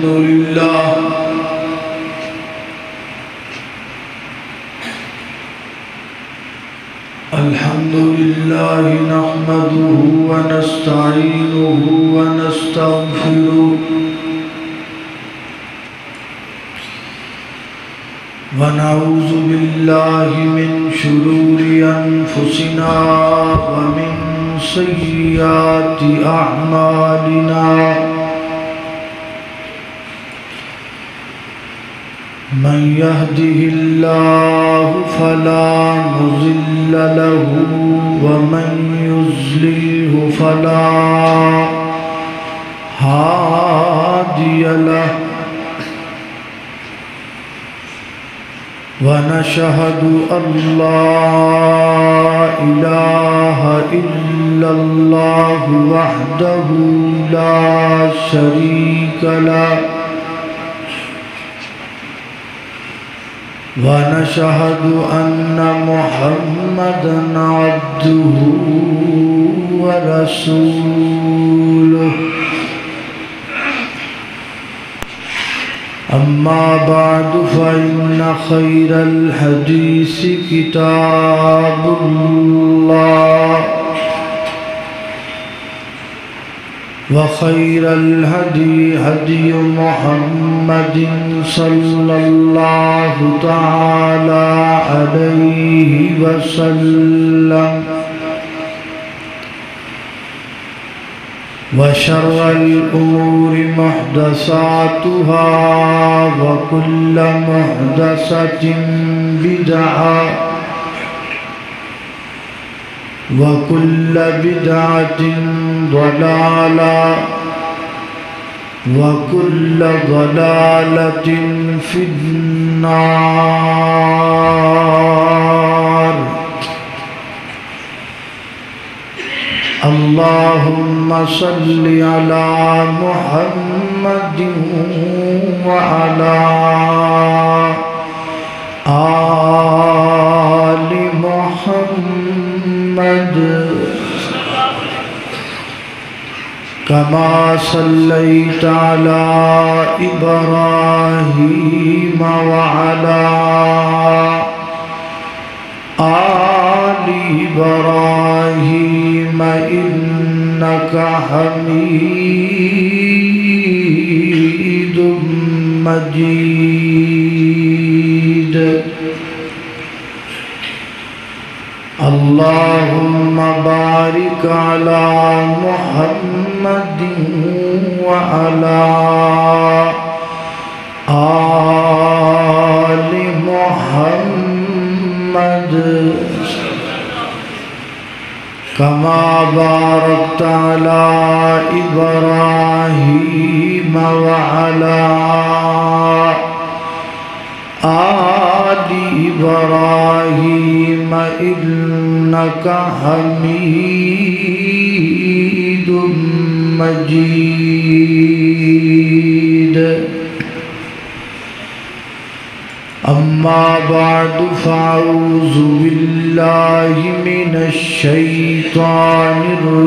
الحمد لله نحمده ونستعينه ونستغفره ونعوذ بالله من شرور أنفسنا ومن سيئات أعمالنا من يهده الله فلا مضل له ومن يضلله فلا هادي له ونشهد أن لا إله إلا الله وحده لا شريك له ونشهد أن محمدًا عبده ورسوله أما بعد فإن خير الحديث كتاب الله وخير الهدي هدي محمد صلى الله تعالى عليه وسلم وشر الأمور محدثاتها وكل محدثة بدعة وكل بدعة ضلالة وكل ضلالة في النار اللهم صل على محمد وعلى آل محمد كما صليت على إبراهيم وعلى آل إبراهيم إنك حميد مجيد اللهم بارك على محمد وعلى آل محمد كما باركت على إبراهيم وعلى آل إبراهيم إنك حميد مجيد أما بعد فأعوذ بالله من الشيطان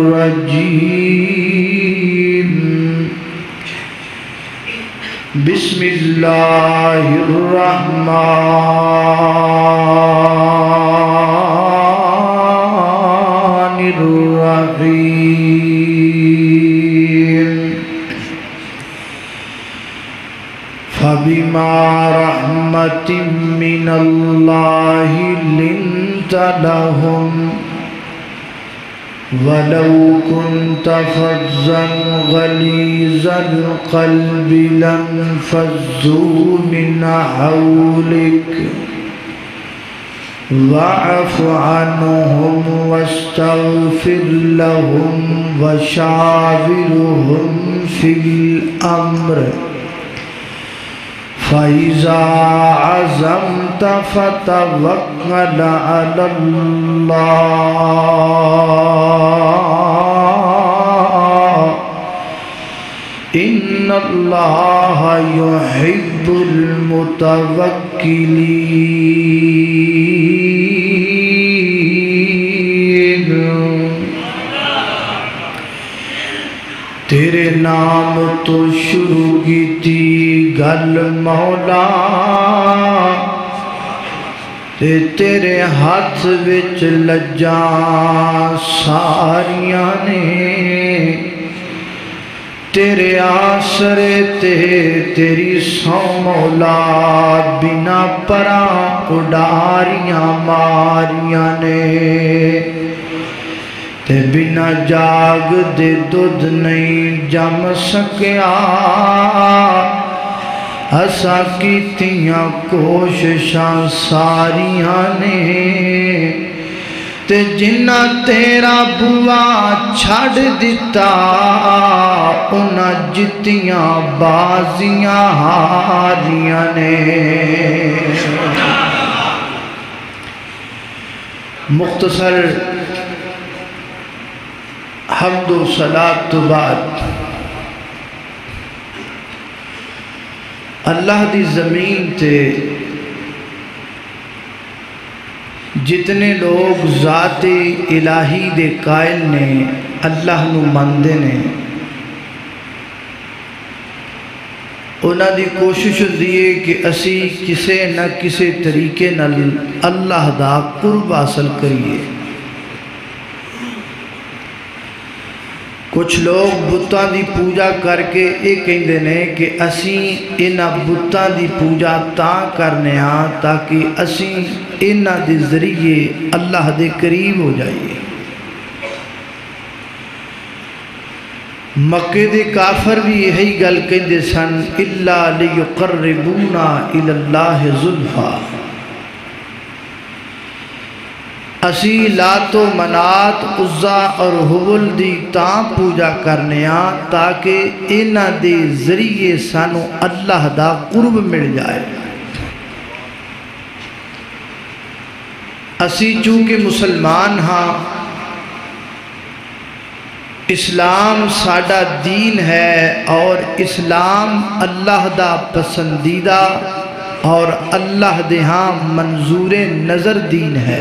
الرجيم بسم الله الرحمن الرحيم فبما رحمة من الله لنت لهم ولو كنت فظا غليظ القلب لانفضوا من حولك واعف عنهم واستغفر لهم وشاورهم في الأمر فإذا عزمت فتوكل على الله إن الله يحب المتوكلين تیرے नाम तो शुरू की थी गल मौला ते तेरे हाथ विच लज्जा सारियां ने तेरे आसरे ते तेरी सौ मौला बिना परा उडारियां मारियां ने ते बिना जाग दे दुध नहीं जम सकिया असा कीतियां कोशिशां सारियां ने ते जिन्ना तेरा बुआ छड़ दिता उन्हां जितियां बाजियां हारियां ने। मुख्तसर हम्दो सलात तो बाद अल्लाह दी ज़मीन ते जितने लोग ज़ाते इलाही दे कायल ने अल्लाह नू मनदे ने उन्हां दी कोशिश हुंदी है कि असी किसे न किसे तरीके नाल अल्लाह दा कुर्ब हासिल करिए। कुछ लोग बुत्तां दी पूजा करके ये कहते ने कि असी इन्हां बुत्तां दी पूजा तां करने ताकि असी इन्हां दे जरिए अल्लाह दे करीब हो जाइए। मक्के दे काफर भी यही गल कहते सन इल्ला लियुकर्रिबूना इलल्लाहि ज़ुल्फ़ा। असी लातो मनात उज़्ज़ा और हुबल दी तां पूजा करने ताकि इन्हां दे जरिए सानू अल्लाह दा कुर्ब मिल जाए। असी चूँकि मुसलमान हाँ, इस्लाम साडा दीन है और इस्लाम अल्लाह दा पसंदीदा और अल्लाह दे हाँ मंजूर नज़र दीन है।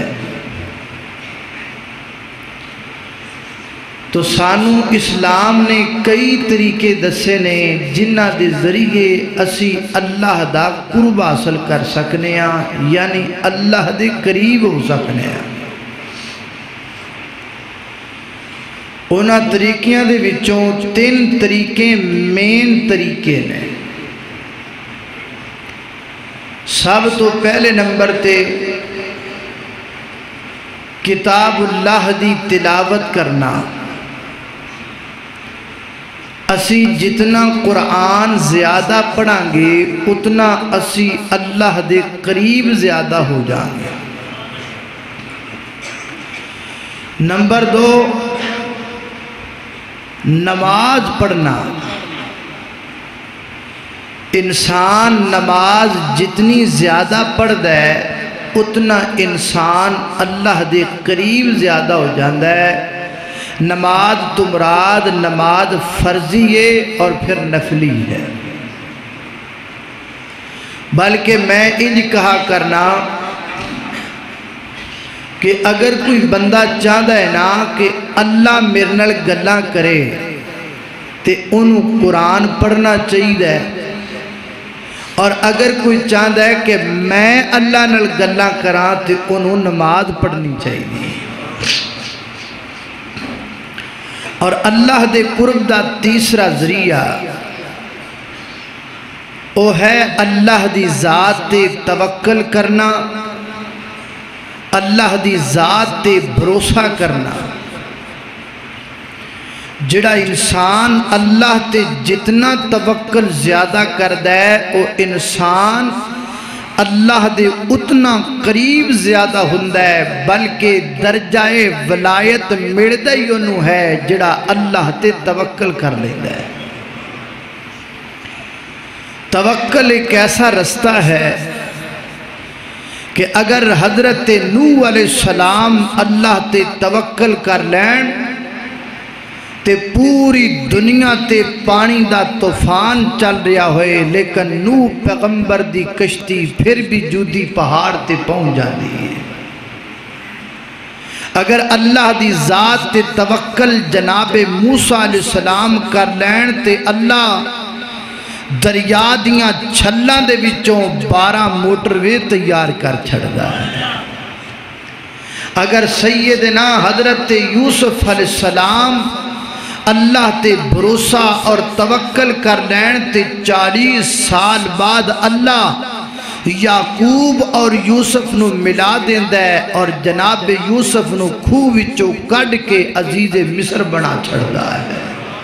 तो सानू इस्लाम ने कई तरीके दसे ने जिन्हां दे जरिए असी अल्लाह दा कुर्ब हासिल कर सकने यानी अल्लाह दे करीब हो सकने। उन्हां तरीकियां दे विचों तीन तरीके मेन तरीके ने। सब तो पहले नंबर ते किताबुल्लाह दी तिलावत करना। असी जितना कुरान ज़्यादा पढ़ांगे उतना असी अल्लाह दे करीब ज़्यादा हो जाएंगे। नंबर दो, नमाज पढ़ना। इंसान नमाज जितनी ज़्यादा पढ़ता है उतना इंसान अल्लाह दे करीब ज़्यादा हो जाता है। नमाज तो मुराद नमाज फर्जी है और फिर नफली है। बल्कि मैं इंज कहा करना कि अगर कोई बंदा चाहता है ना कि अल्लाह मेरे नाल गल्लां करे तो उन्होंने कुरान पढ़ना चाहिए, और अगर कोई चाहता है कि मैं अल्लाह नाल गल्लां करा तो उन्होंने नमाज पढ़नी चाहिए। और अल्लाह दे कुर्ब दा तीसरा जरिया वो है अल्लाह दी ज़ात ते तवक्कल करना, अल्लाह दी ज़ात ते भरोसा करना। जिहड़ा इंसान अल्लाह ते जितना तवक्कल ज़्यादा करदा है वो इंसान अल्लाह दे उतना करीब ज़्यादा हुंदा है, बल्कि दर्जाए वलायत मिलदा ही उन्होंने है जिहड़ा अल्लाह ते तवक्कल कर लेंदा है। तवक्कल एक ऐसा रास्ता है कि अगर हज़रत नूह अलैहिस्सलाम अल्लाह ते तवक्कल कर लैन ते पूरी दुनिया ते पानी दा तूफान चल रहा होए लेकिन नूह पैगंबर दी कश्ती फिर भी जूदी पहाड़ ते पहुंच जाती है। اگر اللہ دی ذات تے توکل جناب موسیٰ علیہ السلام کر لین تے اللہ دریا دیاں چھلاں دے وچوں 12 موٹروے تیار کر چھڑدا ہے۔ اگر سیدنا حضرت یوسف علیہ السلام اللہ تے بھروسہ اور توکل کر لین تے 40 سال بعد اللہ یعقوب اور یوسف نو ملا دیندہ ہے اور جناب یوسف نو کھو وچوں کڈ کے عزیز مصر بنا چھڑدا ہے۔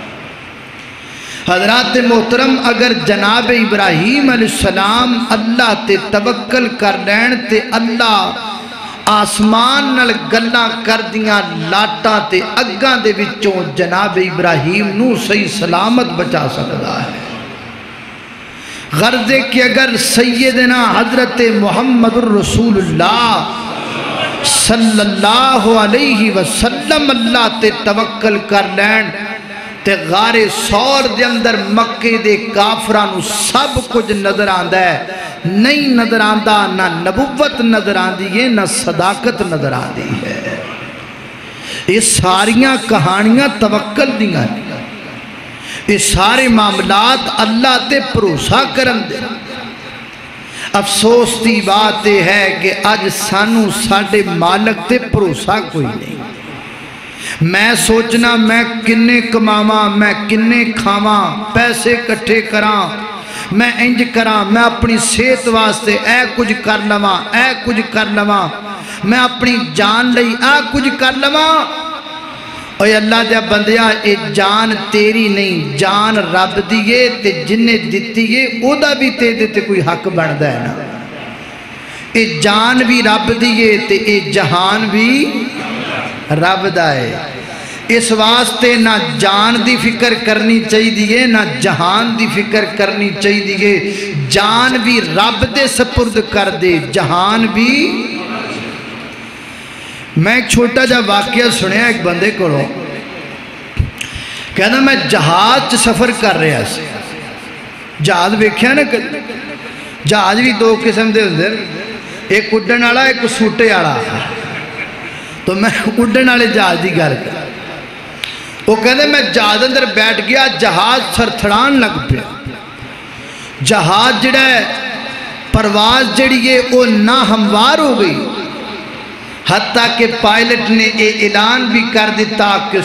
حضرات محترم اگر جناب ابراہیم علیہ السلام اللہ تے توکل کر لین تے اللہ آسمان نال گلاں کر دیاں لاٹاں تے اگاں دے وچوں جناب ابراہیم نو صحیح سلامت بچا سکتا ہے۔ غرض ہے کہ اگر سیدنا حضرت محمد الرسول اللہ صلی اللہ علیہ وسلم اللہ تے توکل کر لین تے غار سور دے اندر مکے دے کافرانو سب کچھ نظر آندہ ہے، نہیں نظر آندہ، نہ نبوت نظر آندی ہے، نہ صداقت نظر آندی ہے۔ یہ ساریاں کہانیاں توکل دیاں، یہ سارے معاملات اللہ تے بھروسہ کرن دے۔ افسوس دی بات یہ ہے کہ اج سانو ساڈے مالک تے بھروسہ کوئی نہیں۔ میں سوچنا میں کنے کماواں، میں کنے کھاواں، پیسے کٹھے کراں، میں انج کراں، میں اپنی صحت واسطے اے کچھ کر لواں، اے کچھ کر لواں، میں اپنی جان لئی اے کچھ کر لواں۔ اوہ اللہ دیا بندیا، اے جان تیری نہیں، جان رب دیئے تے جنہیں دیتیئے او دا بھی تے دیتے کوئی حق بندہ ہے نا۔ اے جان بھی رب دیئے تے اے جہان بھی رب دا ہے۔ اس واسطے نہ جان دی فکر کرنی چاہی دیئے، نہ جہان دی فکر کرنی چاہی دیئے۔ جان بھی رب دے سپرد کر دے، جہان بھی۔ میں ایک چھوٹا جا واقعہ سنیا ایک بندے کو، کہنا میں جہاز سفر کر رہا ہے۔ جہاز بیکھیا نا، جہاز بھی دو قسم دے ہوندے، ایک اڈن والا ایک سوٹے والا۔ تو میں اڈن والے جہاز دی گل کر، وہ کہتے میں جہاز اندر بیٹھ گیا، جہاز تھرتھڑان لگ پیا۔ جہاز جڑا ہے پرواز جڑی ہے وہ ناہموار ہو گئی، حتیٰ کہ پائلٹ نے یہ اعلان بھی کر دیتا کہ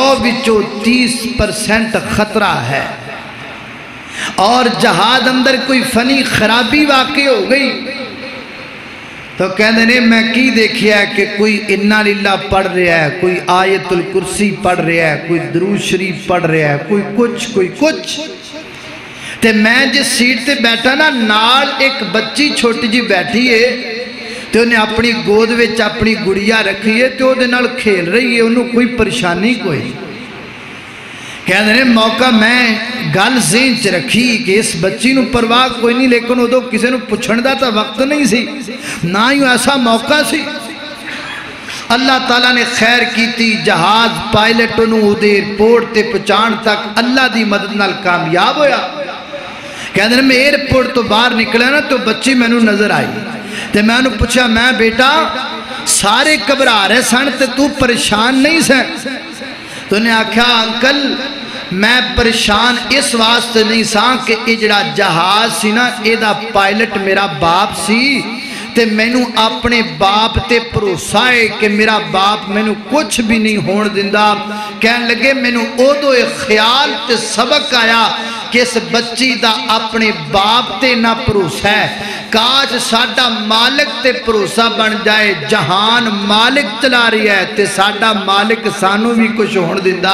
100% خطرہ ہے، اور جہاز اندر کوئی فنی خرابی واقع ہو گئی۔ تو کہنے نے میں کی دیکھیا ہے کہ کوئی انا للہ پڑھ رہا ہے، کوئی آیت الکرسی پڑھ رہا ہے، کوئی درود شریف پڑھ رہا ہے، کوئی کچھ۔ تے میں جس سیٹ تے بیٹھا نا، نال ایک بچی چھوٹی جی بیٹھی ہے، تو انہیں اپنی گود وچ اپنی گڑیا رکھی ہے، تو وہ نال کھیل رہی ہے، انہوں کوئی پریشانی کوئی۔ کہنے نے موقع میں گل ذہن چ رکھی کہ اس بچی نو پرواہ کوئی نہیں، لیکن ادو کسی نو پوچھن دا تا وقت نہیں سی، نہ ہی ایسا موقع سی۔ اللہ تعالیٰ نے خیر کیتی، جہاز پائلٹ نو دے ایئرپورٹ تے پہنچان تک اللہ دی مدد نال کامیاب ہویا۔ کہنے نے میں ایئرپورٹ تو باہر نکلا نا، تو بچی میں نو نظر آئی، تے میں انہوں پوچھا میں بیٹا سارے گھبرا رہے سن تے تو پریشان نہیں سن؟ تو انہیں آکھا انکل میں پریشان اس واسطے نہیں ساں کہ اجڑا جہاز سی نا، ایدہ پائلٹ میرا باپ سی، تے میں نو اپنے باپ تے بھروسہ ہے کہ میرا باپ میں نو کچھ بھی نہیں ہون دیندہ۔ کہنے لگے میں نو اودو ایک خیال تے سبق آیا کہ اس بچی دا اپنے باپ تے نہ بھروسہ ہے، کاش ساڈا مالک تے بھروسہ بن جائے، جہان مالک چلا رہی ہے تے ساڈا مالک سانو بھی کچھ ہون دیندہ،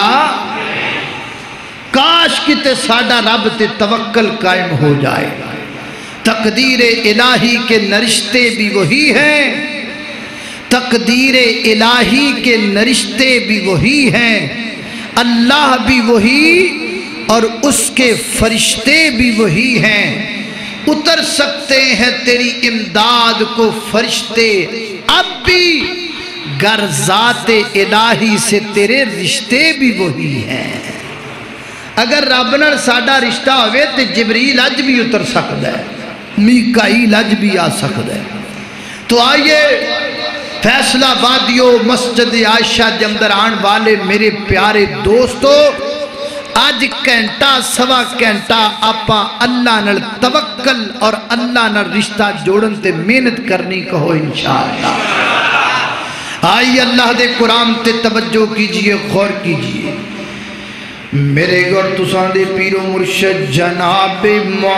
کاش کتے ساڈا رب تے توکل قائم ہو جائے۔ تقدیر الہی کے نرشتے بھی وہی ہیں، تقدیر الہی کے نرشتے بھی وہی ہیں، اللہ بھی وہی اور اس کے فرشتے بھی وہی ہیں۔ اتر سکتے ہیں تیری امداد کو فرشتے اب بھی، گر ذات الہی سے تیرے رشتے بھی وہی ہیں۔ اگر رب نال ساڈا رشتہ ہوئے تو جبریل اج بھی اتر سکتا ہے، میکائیل اج بھی آ سکتا ہے۔ تو آئیے فیصلہ بادیو مسجد عائشہ دے اندر آن والے میرے پیارے دوستو، آج گھنٹہ سوا گھنٹہ آپا اللہ نال توکل اور اللہ نال رشتہ جوڑن تے محنت کرنی کہو انشاءاللہ۔ آئی اللہ دے قرآن تے توجہ کیجئے، غور کیجئے۔ میرے گھر تساں دے پیر و مرشد جناب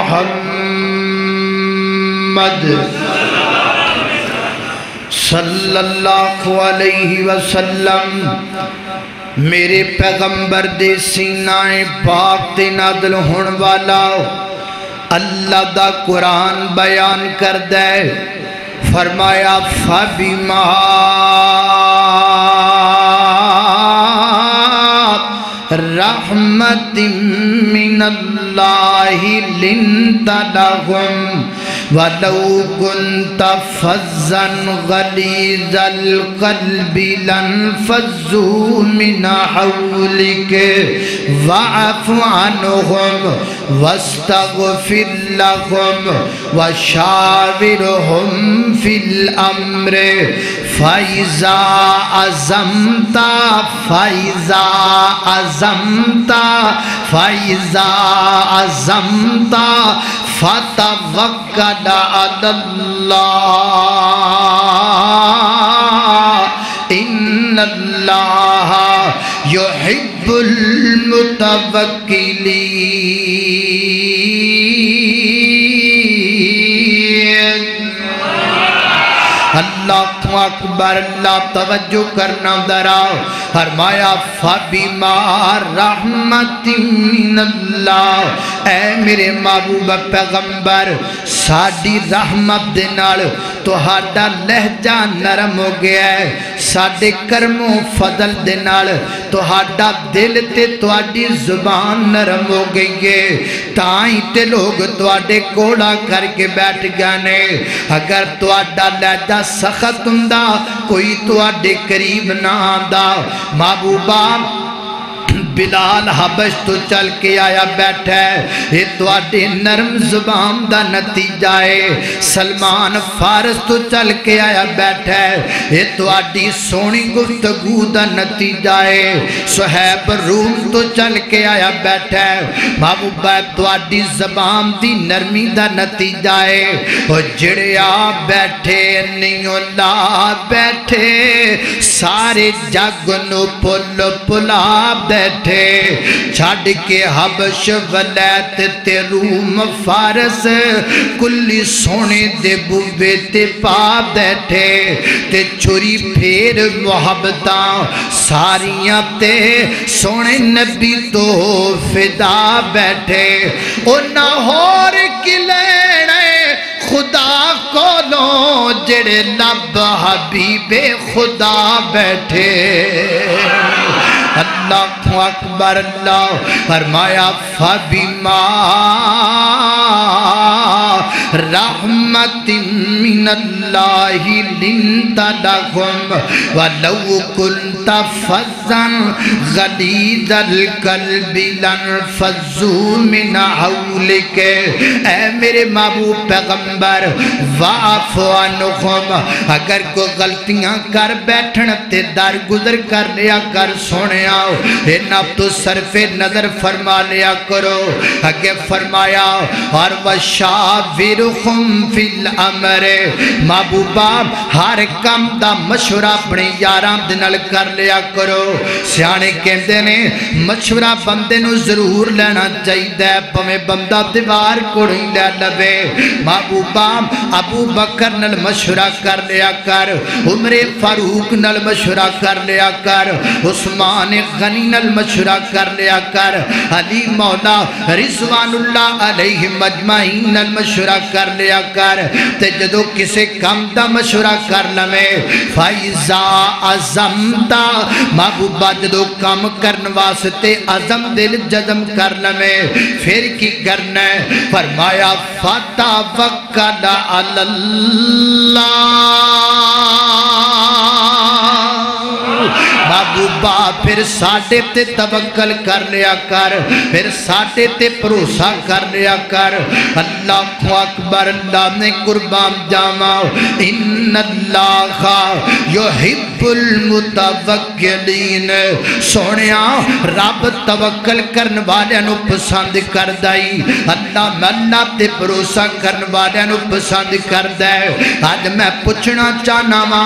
محمد صلی اللہ علیہ وسلم میرے پیغمبر دے سینہ پاک تے نازل ہون والا اللہ دا قرآن بیان کر دے، فرمایا فَبِمَا رحمت من اللہ لنت لهم ولو كنت فظا غلیظ القلب لانفضوا من حولك واعف عنهم واستغفر لهم وشاورهم في الامر فإذا عزمت فتوکل علی اللہ ان اللہ یحب المتوکلین۔ اللہ اکبر، اللہ توجہ کرنا ذرا، فرمایا فَبِمَا رحمت من اللہ، اے میرے محبوب پیغمبر ساڈی رحمت دے نال تہاڈا لہجہ نرم ہو گیا ہے، ساڈے کرم و فضل دے نال تہاڈا دل تے تہاڈی زبان نرم ہو گئی ہے، تائیں تے لوگ تہاڈے کوڑا کر کے بیٹھ گئے۔ اگر تہاڈا لہجہ سخت ہوندا کوئی تہاڈے قریب نہ آندا۔ محبوبہ بلال حبش تو چل کے آیا بیٹھا ہے، یہ تواڈے نرم زبان دا نتیجہ ہے۔ سلمان فارس تو چل کے آیا بیٹھا ہے، یہ تواڈی سونی گفتگو دا نتیجہ ہے۔ صہیب روم تو چل کے آیا بیٹھا ہے، محبوبہ تواڈی زبان دی نرمی دا نتیجہ ہے۔ اور جڑے آ بیٹھے نہیں لا بیٹھے، سارے جگ نو پل پلا بیٹھے، چھاڑ کے حبش ولیت تے روم فارس کلی سونے دے بوبے تے پا بیٹھے، تے چھری پھیر محبتاں ساریاں تے سونے نبی تو فدا بیٹھے۔ او نہور کی لینے خدا کو لو جڑے لب حبیب خدا بیٹھے۔ اللہ اکبر، اللہ فرمایا فَبِمَا رحمت من اللہ لنت لهم ولو كنت فظا غلیظ القلب لانفضوا من حولك۔ اے میرے محبوب پیغمبر واعف عنہم، اگر کوئی غلطیاں کر بیٹھن تے در گزر کر لیا کر سونے آؤ، انہاں تو صرف نظر فرما لیا کرو۔ اگے فرمایا اور وشاورہم فی الامر، محبوبہ ہر کام دا مشورہ اپنے یاراں دے نال کر لیا کرو۔ سیانے کہندے نے مشورہ بندے نو ضرور لینا چاہیے، پویں بندہ دیوار کوڑی لے لوے۔ محبوبہ ابو بکر نال مشورہ کر لیا کر، عمر فاروق نال مشورہ کر لیا کر، عثمان غنی نال مشورہ کر لیا کر، علی مولا رضوان اللہ علیہ مجمعین نال مشورہ کر لیا کر۔ تے جدو کسے کام دا مشورہ کر لمے فائزہ عظمتا، محبوبہ جدو کام کرن واسطے عظم دل جزم کر لمے پھر کی کرنا ہے؟ فرمایا فتوکل علی اللہ۔ محبوبہ रब्बा फिर साडे ते तवक्कल कर लिया कर, फिर साडे ते भरोसा कर लिया कर। अल्लाह अकबर, अल्लाह ने कुर्बान जावा। इन्नल्लाहा युहिब्बुल मुतवक्किलीन। सोनिया रब तवक्कल करने वाले नू पसंद करदा ही। अल्लाह अल्लाह ते भरोसा करने वाले नू पसंद करदा है। अज मैं पूछना चाहना वा,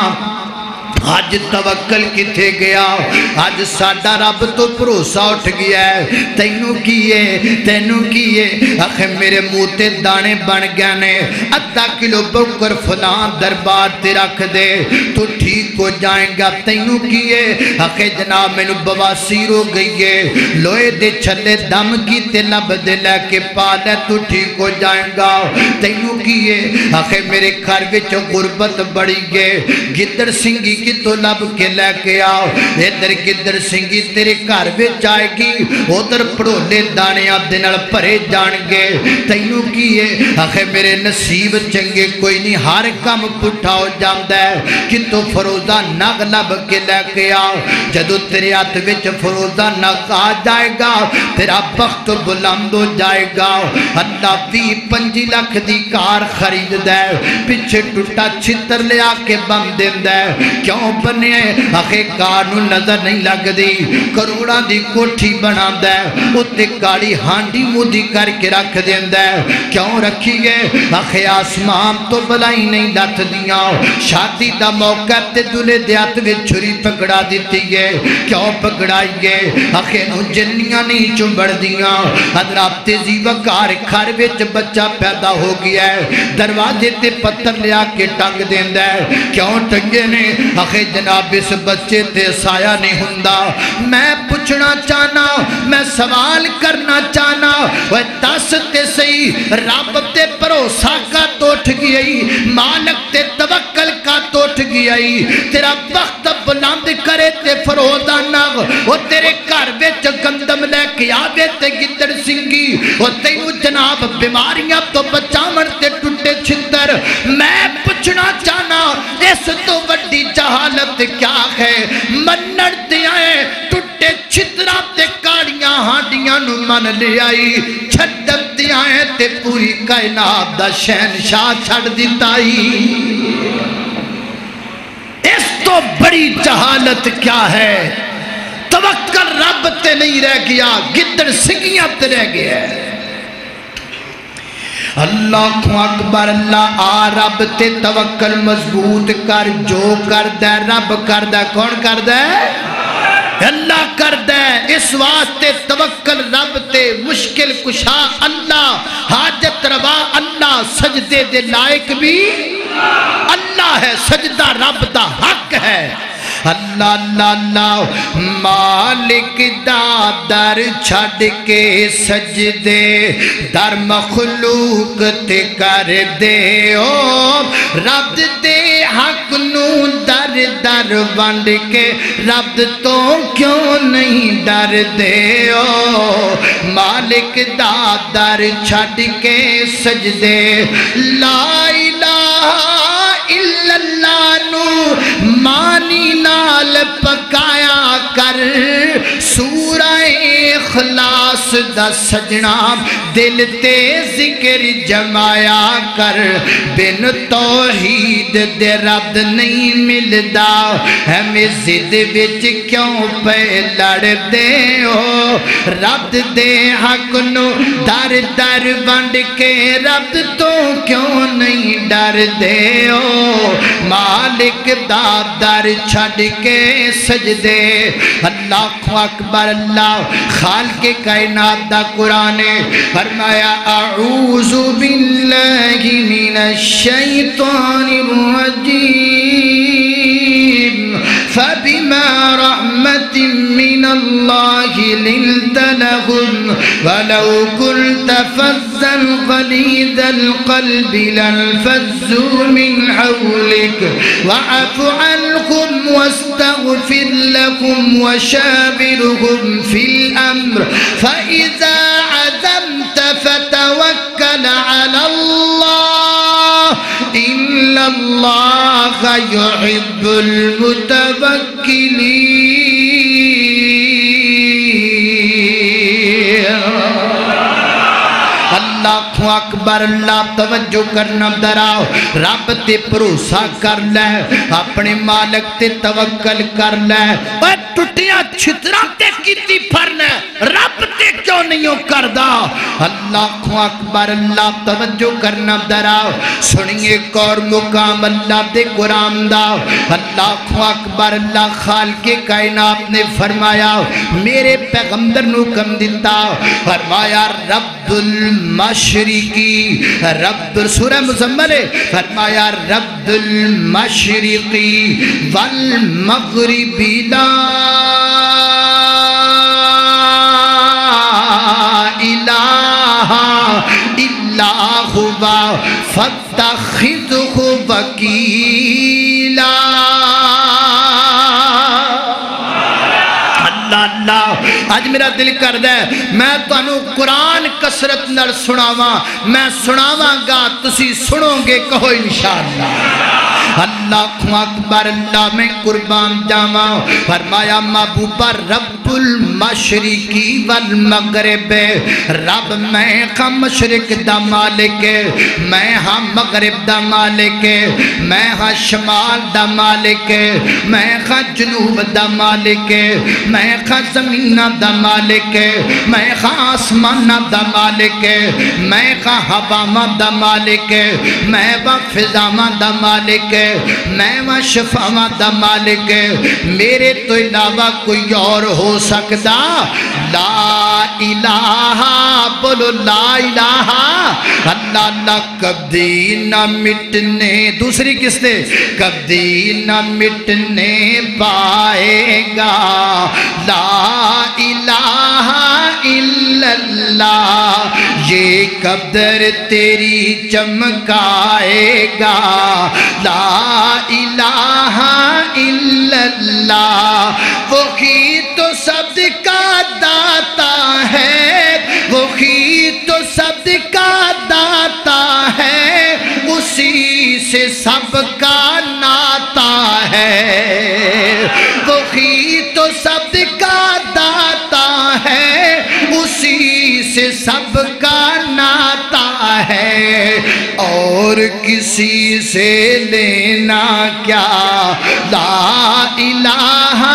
अज तवक्कल किथे गया? अज साडा रब तो भरोसा उठ गया है। तैनू की है, तैनू की है? आखे मेरे मुँह ते दाने बन गए ने, अद्धा किलो बकर फलां दरबार ते रख दे, तू ठीक हो जाएगा। तैनू की है? आखे जनाब मैनू बवासीर हो गई है, लोहे दे छले दम की ते लब दे लैके पा लै, तू ठीक हो जाएगा। तैनू की है? आखे मेरे घर विच गुरबत बड़ी है, गिद्दड़ सिंगी तो लब के लैके आओ। इधर गिद्दड़ सिंगी तेरे घर विच आएगी, उधर भड़ोले दानियां दे नाल भरे जाणगे। तैनू की है? आखे मेरे नसीब चंगे कोई नहीं, हर काम पुठा हो जाता है। कितों फरोजा नग लब के लैके आओ। जदों तेरे हथ विच फरोजा नग आ जाएगा, तेरा बख्त बुलंद हो जाएगा। अल्लाह 20-25 लाख दी कार खरीददा है, पिछे टुटा छितर लिया के बन देंदा है। क्यों बने? आखे कार नू नजर नहीं लगती, करोड़ां दी कोठी बनांदा है, उत्ते काली हांडी मुदी करके रख देंदा है। क्यों रखी है? आखे आसमान तो बलाई नहीं लथदियां। शादी दा मौका ते दूल्हे दे हथ विच छुरी पकड़ा दित्ती है। क्यों पकड़ाई है? आखे नू जन्नियां नहीं चुंबड़दियां। हजरात तेजी वकार घर विच बच्चा पैदा हो गया है, दरवाजे ते पत्थर लिया के टंग देंदा है। क्यों टंगे ने? आखे जनाब इस बच्चे ते साया नहीं हुंदा। मैं पूछना चाहना, मैं सवाल करना चाहना, वह दस ते सही रब ते भरोसा का तो उठ गई, मालक ते तवक्कल का तो उठ गई। तेरा वक्त बुलंद करे ते फरोदा नग, वो तेरे घर विच गंदम लैके आवे ते गिद्दड़ सिंगी, वो तैनू जनाब बीमारियां तो बचावन ते टुटे छितर। मैं पूछना चाहना, इस तो वड्डी जहालत क्या है? मनण ते आए टुटे छितरा ते कालियां हांडियां नू मन ले आई, छड्डन ते आए ते पूरी कायनात दा शहनशाह छड्ड दिताई। इस तो बड़ी जहालत क्या है? तवक्कल रब ते नहीं रह गया, गिद्दड़ सिंगियां ते रह गया है। अल्लाह अकबर, अल्लाह आ रब ते तवक्कल मजबूत कर। जो करदा रब करदा, कौन करदा? अल्लाह करदा। इस वास्ते तवक्कल रब ते, मुश्किल कुशा अल्लाह, हाजत रवा अल्लाह, सजदे दे लायक भी अल्लाह है, सजदा रब दा हक है। अल्लाह अल्लाह अल्लाह मालिक दा दर छड़ के सजदे दर मखलूक ते कर दे। ओ रब दे हक नू दर दर वंड के रब तो क्यों नहीं डर दे? ओ मालिक दा दर छड़ के सजदे ला इलाहा इल्लल्लाह नू मानी नाल पकाया कर। सूरा इखलास दा सजना दिल ते जिक्र जमाया कर। बिन तौहीद दे रब नहीं मिलदा, हमें जिद विच क्यों पे लड़दे हो? रब दे हक नू दर दर वंड के रब तो क्यों नहीं डरदे हो? मालिक दा दर छड़ के सजदे। अल्लाह अकबर, अल्लाह खालिक़े कायनात दा कुरान ने फरमाया अऊज़ु बिल्लाहि मिनश शैतानिर रजीम फबिमा रहमतिन मिनल्लाहि लिन्त लहुम वलौ कुन्त फज़्ज़न गलीज़ल क़ल्बि लन्फ़ज़्ज़ू मिन हौलिक वअफ़ु अन्हुम वस्तग़फ़िर लहुम वशाविरहुम फ़िल अम्र फ़इज़ा अज़मत फ़तवक्कल अलल्लाह इन्नल्लाह युहिब्बुल मुतवक्किलीन। अल्लाह अकबर अल्लाह तवज्जो करना डराओ रब ते भरोसा कर ले अपने मालिक ते तवक्कल कर ले ओए टुटियां छितरा ते कीती फरन रब ते क्यों नहीं करदा अल्लाह अकबर अल्लाह तवज्जो करना डराओ सुनिए एक और मुकाम अल्लाह दे कुरान दा अल्लाह अकबर अल्लाह खालिके कायनात ने फरमाया मेरे पैगंबर नू कम दिता फरमाया रब्बुल मशरिकी रब सूरह मुज़म्मिल फरमाया रब्बुल मशरिकी वल मगरिबी ला इलाहा इल्ला हुवा फत्तखिज़हु वकीला अल्लाह आज मेरा दिल करदा है मैं तुहानू कुरान कसरत नाल सुनावां मैं सुनावांगा तुसी सुनोगे कहो इंशाअल्लाह अल्लाह अकबर अल्लाह मैं कुर्बान जावा फरमाया महबूबा रब्बुल मशरिकी वल मगरिब रब मैं हां मशरिक दा मालिक मैं हां मगरिब दा मालिक मैं हां शमाल दा मालिक मैं हां जनूब दा मालिक मैं हां ज़मीना दा मालिक मैं हां आसमाना दा मालिक मैं हां हवावां दा मालिक मैं हां फिज़ावां दा मालिक मैं वह शफावां दा मालिक मेरे तो इलावा कोई और हो सकता ला इलाहा बोलो ला इलाहा अल्लाह अल्लाह कभी न मिटने दूसरी किसने कभी न मिटने पाएगा ला इलाहा इल्लल्लाह ये कदर तेरी चमकाएगा ला इलाहा इल्लल्लाह वही तो सबका दाता है वही तो सबका दाता है उसी से सबका नाता है वही तो सबका दाता है उसी से सबका नाता है और किसी से लेना क्या ला इलाहा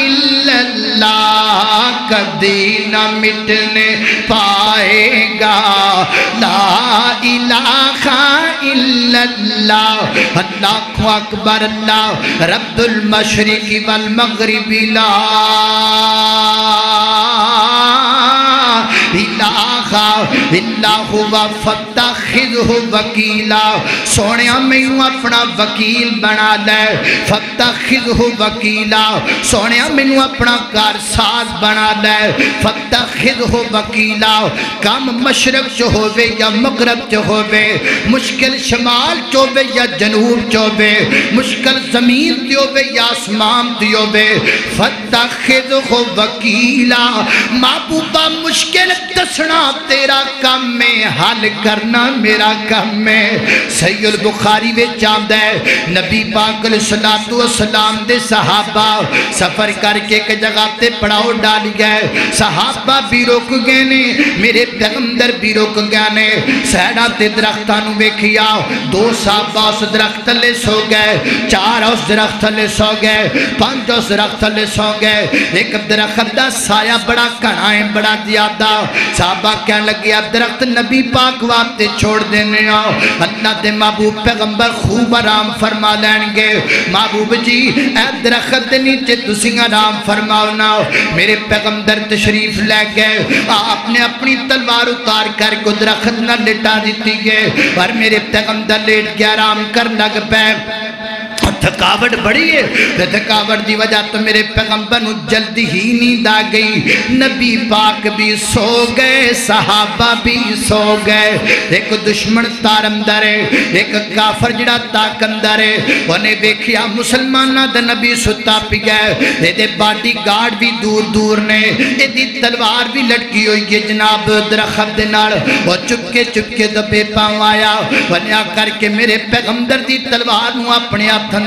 इल्लल्लाह कभी न मिटने पाएगा ला इलाहा इल्लल्लाह अल्लाह अकबर अल्लाह रब्बुल मशरिकी वल मगरिबी ला इलाहा इल्ला हुवा फत्तखिज़हु वकीला सोनिया मैनू अपना वकील बना ले फत्तखिज़हु वकीला सोनिया मैनू अपना कारसाज बना ले फत्तखिज़हु वकीला कम मशरक च होवे या मगरब च होवे मुश्किल शमाल च होवे या जनूब च होवे मुश्किल जमीन च होवे या आसमान च होवे फत्तखिज़हु वकीला महबूबा मुश्किल दसना तेरा काम में हल करना मेरा काम है सहीह बुखारी विच आंदा है नबी पाक अलैहिस्सलातु वस्सलाम दे सहाबा सफर करके एक जगह ते पड़ाव डाल गए सहाबा भी रुक गए ने मेरे पैगंबर भी रुक गए ने सैडा ते दरख्तां नूं वेखिया दो सहाबा उस दरख्त थल्ले सो गए चार उस दरख्त थल्ले सो गए पांच उस दरख्त थल्ले सो गए एक दरख्त दा साया बड़ा घना है बड़ा ज्यादा साहबा कह लगे दरख्त नबी पाक वास्ते छोड़ देने अल्लाह के महबूब पैगंबर खूब आराम फरमा लैणगे महबूब जी ए दरख्त के नीचे तुसी आराम फरमाओ ना मेरे पैगंबर तशरीफ लै गए आपने अपनी तलवार उतार कर को दरख्त न लिटा दी है पर मेरे पैगंबर लेट के आराम कर लग पे थकावट बड़ी है तो थकावट की वजह तो मेरे पैगंबर नूं जल्दी ही नींद आ गई नबी पाक भी सो गए सहाबा भी सो गए एक दुश्मन तार अंदर है एक काफर जिहड़ा ताक अंदर है उन्हें देखिया मुसलमाना दा नबी सुता पिया ये बॉडी गार्ड भी दूर दूर ने इहदी तलवार भी लटकी हुई है जनाब दरख्त दे नाल और चुपके दबे पाँव आया बनिया करके मेरे पैगंबर की तलवार नूं अपने हाथ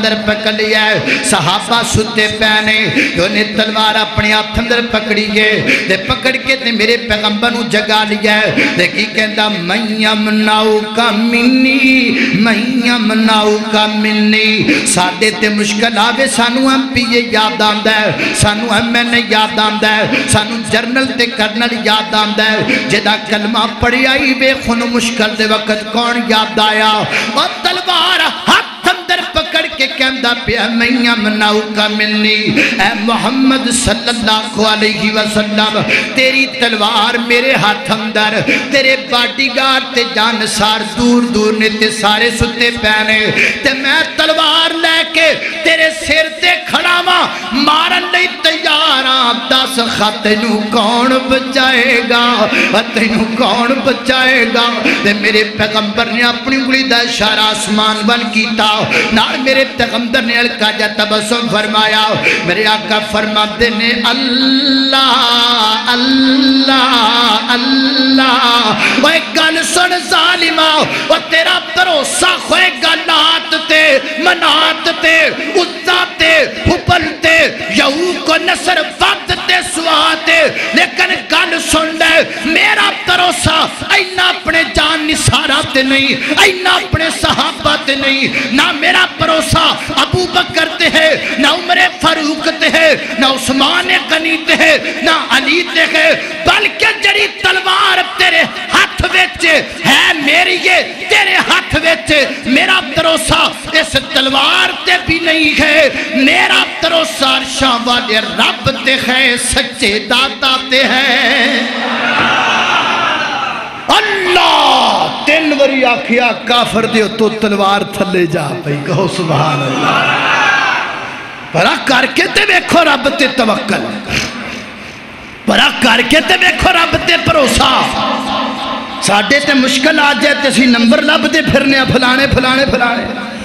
اندر پکڑ لیا ہے صحابہ ستے پینے انہیں تلوار اپنے ہاتھ اندر پکڑی ہے تے پکڑ کے تے میرے پیغمبر نو جگا لیا ہے لیکن کہندا من یمنعو کا منی من یمنعو کا منی ساڈے تے مشکل آوے سانو ہم پیے یاد آندا ہے سانو ہم میں نے یاد آندا ہے سانو جرنل تے کرنل یاد آندا ہے جدا کلمہ پڑھی آئی بے خون مشکل دے وقت کون یاد آیا اور تلوار ہاتھ اندر پکڑ کے کہندا پیا میں یمنعو کا منی اے محمد صلی اللہ علیہ وسلم تیری تلوار میرے ہاتھ اندر تیرے باڈی گارڈ تے جانسار دور دور نے تے سارے ستے پینے تے میں تلوار لے کے تیرے سر تے کھڑا ماں مارن نہیں تیاراں دس خاتنو کون بچائے گا تینو کون بچائے گا تے میرے پیغمبر نے اپنی انگلی دا اشارہ آسمان بن کیتا نال میرے پیغمبر نے ہلکا جا تبسم فرمایا میرے آقا فرماتے نے اللہ اللہ اللہ وہ ایک گل سن ظالمہ وہ تیرا بھروسہ ہوئے گا لات تے منات تے عزا تے حبل تے یہو کو نصر وقت تے سواتے لیکن گل سن دے میرا بھروسہ اینا اپنے جان نثارات نہیں اینا اپنے صحابات نہیں نہ میرا بھروسہ ابو بکر تے ہے نہ عمر فاروق تے ہے نہ عثمان غنی تے ہے نہ علی تے ہے بلکہ جڑی تلوار تیرے ہاتھ وچ ہے میری یہ تیرے ہاتھ وچ میرا بھروسہ اس تلوار تے بھی نہیں ہے میرا بھروسہ عرشاں والے رب تے ہے سچے داتا تے ہے اللہ تین وری آکھیا کافر دیو تو تلوار تھلے جا پئی کہو سبحان اللہ پرا کر کے تے ویکھو رب تے توکل پرا کر کے تے ویکھو رب تے بھروسہ ساڈے تے مشکل آ جائے تے اسی نمبر لب دے پھرنے پھلانے پھلانے پھلانے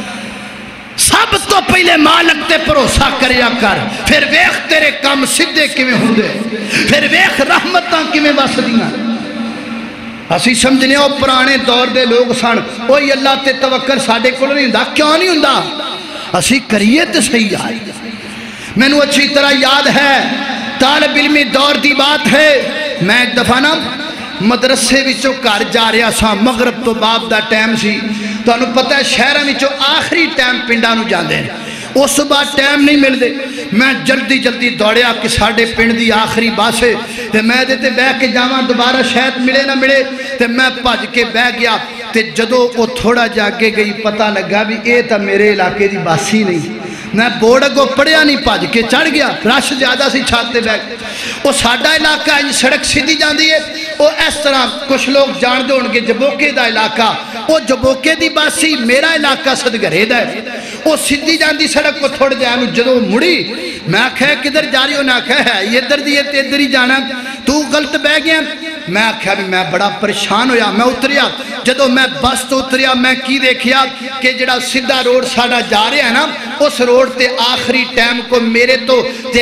سب تو پہلے مالک تے بھروسہ کریا کر پھر ویکھ تیرے کام سدھے کیویں ہوندے پھر ویکھ رحمتاں کیویں وسدیاں اسی سمجھنے ہو پرانے دور دے لوگ سن اوہی اللہ تے توکل ساڈے کول نہیں ہوندا کیوں نہیں ہوندا اسی کریے تے صحیح آئی میں نو اچھی طرح یاد ہے طالب علمی دور دی بات ہے میں ایک دفعہ نا مدرسے وچوں گھر جا رہا سا مغرب تو باب دا ٹائم سی تو انہوں پتہ ہے شہرہ وچوں آخری ٹائم پنڈا نو جاندے ہیں اس بعد ٹائم نہیں مل دے میں جلدی جلدی دوڑیا کہ ساڑھے پنڈ دی آخری باسے تے میں دیتے بے کے جاواں دوبارہ شاید ملے نہ ملے تے میں پاج کے بے گیا تے جدو وہ تھوڑا جاگے گئی پتہ لگا بھی اے تا میرے علاقے دی باسی نہیں میں بورڈ کو پڑھیا نہیں پاج کے چڑھ گیا رش زیادہ سی چھاتے بیگ وہ ساڑھا علاقہ ہے سڑک سیدھی جاندی ہے وہ اس طرح کچھ لوگ جان دو ان کے جبوکے دا علاقہ وہ جبوکے دی باسی میرا علاقہ صدگرے دا ہے وہ سیدھی جاندی سڑک کو تھوڑ جائے جدو مڑی میں آکھا ہے کدھر جا رہی ہو نہ آکھا ہے یہ در دیئے تے ادھر ہی جانا تو غلط بہ گیا میں آکھا بھی میں بڑا پریشان ہویا میں اتریا جدو میں بس تو اتریا میں کی دیکھیا کہ جڑا سدھا روڈ ساڑھا جا رہے ہیں نا اس روڈ تے آخری ٹائم کو میرے تو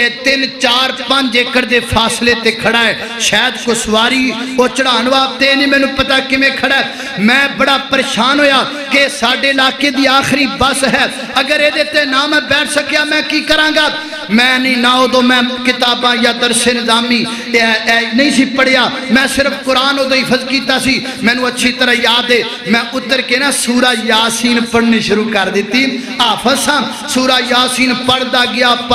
3-4-5 ایکڑ دے فاصلے تے کھڑا ہے شاید کو سواری وہ چڑھانواب تے نہیں میں نے پتا کہ میں کھڑا ہے میں بڑا پریشان ہویا کہ ساڑھے علاقے دی آخری بس ہے اگر یہ دیتے نہ میں بیٹھ سکیا میں کی کرانگا میں نہیں ناؤ دو میں کتاباں یا درس نظامی نہیں سی پڑھیا میں صرف قرآن و دو حفظ کیتا سی میں نے اچھی طرح یاد ہے میں اتر کے نا سورہ یاسین پڑھنی شروع کر دیتی آفس ہاں سورہ یاسین پڑھدا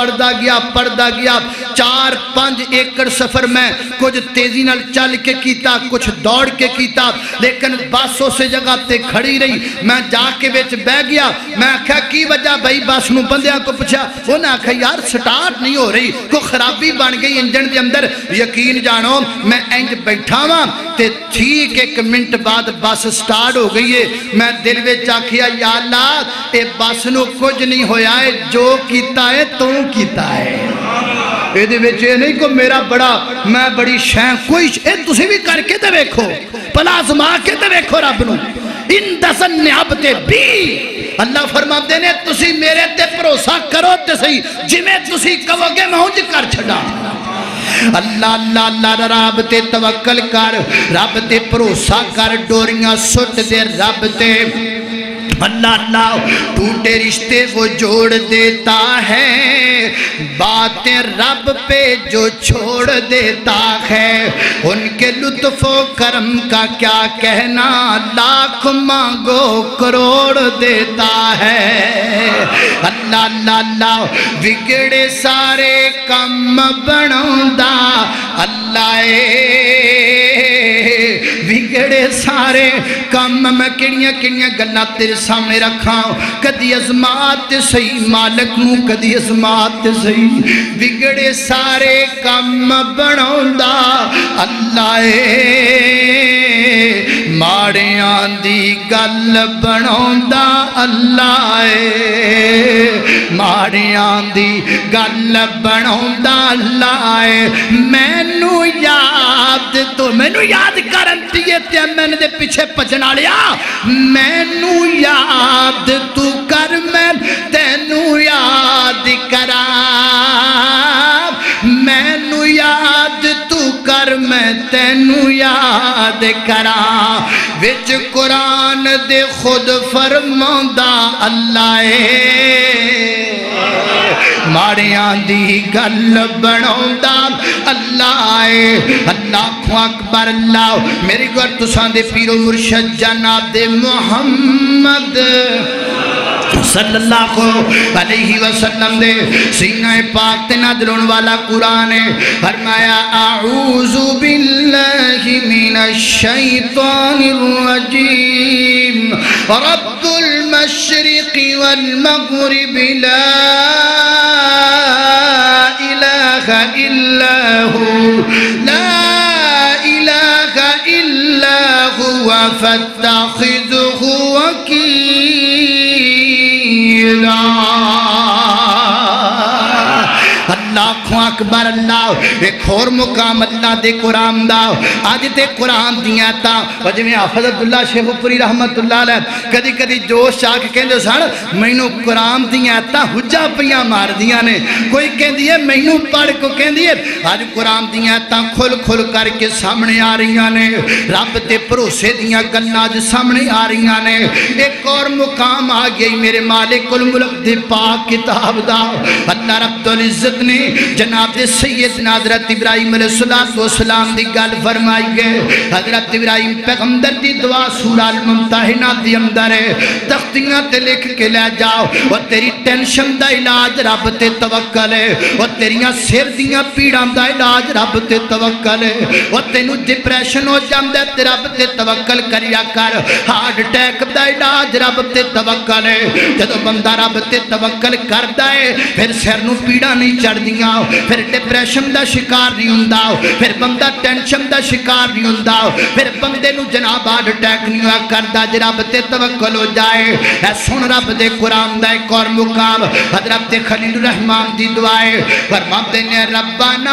گیا 4-5 ایکڑ سفر میں کچھ تیزی نال چل کے کیتا کچھ دوڑ کے کیتا لیکن باسوں سے جگہ تے کھڑی رہی میں جا کے بیچ بہ گیا میں آکھا کی وجہ بھائی باس نو بندیاں کو پوچھا وہ نے آکھا یار سٹارٹ نہیں ہو رہی کو خرابی بن گئی انجن دے اندر یقین جانو میں انج بیٹھا ہاں تے ٹھیک 1 منٹ بعد بس سٹارٹ ہو گئی ہے میں دل وچ آکھیا یا اللہ اے بس نو کچھ نہیں ہویا ہے جو کیتا ہے تو کیتا ہے اے دے وچ اے نہیں کو میرا بڑا میں بڑی شین کوئی اے تسی بھی کر کے تے ویکھو پلا آزما کے تے ویکھو رب نو ان دسن عبد بھی اللہ فرماتے نے تسی میرے تے بھروسہ کرو تے صحیح جی میں تسی کہو گے میں ہوں جی کر چھڑا اللہ اللہ اللہ رب تے توکل کر رب تے بھروسہ کر ڈوریاں سٹ دے رب تے اللہ اللہ ٹوٹے رشتے وہ جوڑ دیتا ہے، باتیں رب پہ جو چھوڑ دیتا ہے، ان کے لطف و کرم کا کیا کہنا، لاکھ مانگو کروڑ دیتا ہے۔ اللہ اللہ اللہ بگڑے سارے کم بناؤندا اللہ بگڑے سارے کم میں کڑیاں گلہ تیرے سامنے رکھاں، کدی عظمات صحیح مالک نو کدی عظمات صحیح، بگڑے سارے کم بناؤندا اللہ ماڑیاں دی گل بناؤندا اللہ ماڑیاں دی گل بناؤندا اللہ، مینوں یاد تو مینوں یاد کرن دیئے تے میں نے دے پیچھے پجنا لیا، مینوں یاد تو کر میں تینوں یاد کرا، مینوں یاد تو کر میں تینوں یاد کرا، وچ قرآن دے خود فرماؤندا اللہ ماڑیاں دی گل بناؤندا اللہ، اللہ اکبر اللہ۔ میری گھر تسان دے پیر و مرشد جناب دے محمد صلی اللہ علیہ وسلم دے سینہ پاک تے نازلون والا قرآن ہے، فرمایا اعوذ باللہ من الشیطان الرجیم رب المشرق والمغرب لا الہ الا ہو لا الہ الا ہوا فاتخذہ وکیلا۔ اللہ اکبر اللہ، ایک اور مقام اللہ دے قرآن دا، آج تے قرآن دیاں تا وجہ حافظ عبداللہ شیخ پوری رحمت اللہ علیہ کدی کدی جوش آکے کہندے سن مینوں قرآن دیاں تا حجہ پیاں مار دیاں نے، کوئی کہندی ہے مینوں پڑھ کو کہندی ہے، آج قرآن دیاں تا کھل کھل کر کے سامنے آ رہیاں نے، رب تے بھروسے دیاں گلاں آج سامنے آ رہیاں نے۔ ایک اور مقام آ گئی میرے مالک الملک دے پاک کتاب دا، اللہ رب العزت نے جناب سیدنا حضرت ابراہیم علیہ السلام دی گل فرمائی گئے، حضرت ابراہیم پیغمبر دی دعا سورہ الممتحنہ دی اندر ہے، تختیاں تے لکھ کے لے جاؤ، وہ تیری ٹینشن دا علاج رب تے توکل ہے، وہ تیریاں سر دیاں پیڑاں دا علاج رب تے توکل ہے، وہ تینوں ڈپریشن ہو جاندے تے رب تے توکل کریا کر، ہارٹ اٹیک دا علاج رب تے توکل ہے، جدو بندہ رب تے توکل کردا ہے پھر سر نو پیڑاں نہیں چڑھ دیاں، پھر ڈپریشن دا شکار نہیں ہوندہ، پھر بندہ ٹینشن دا شکار نہیں ہوندہ، پھر بندے نو جناب ہارٹ اٹیک نہیں ہوا کردا، جے رب تے توکل ہو جائے۔ اے سن رب دے قرآن دا ایک اور مقام، حضرت خلیل الرحمن دی دعائے فرماتے ہیں ربنا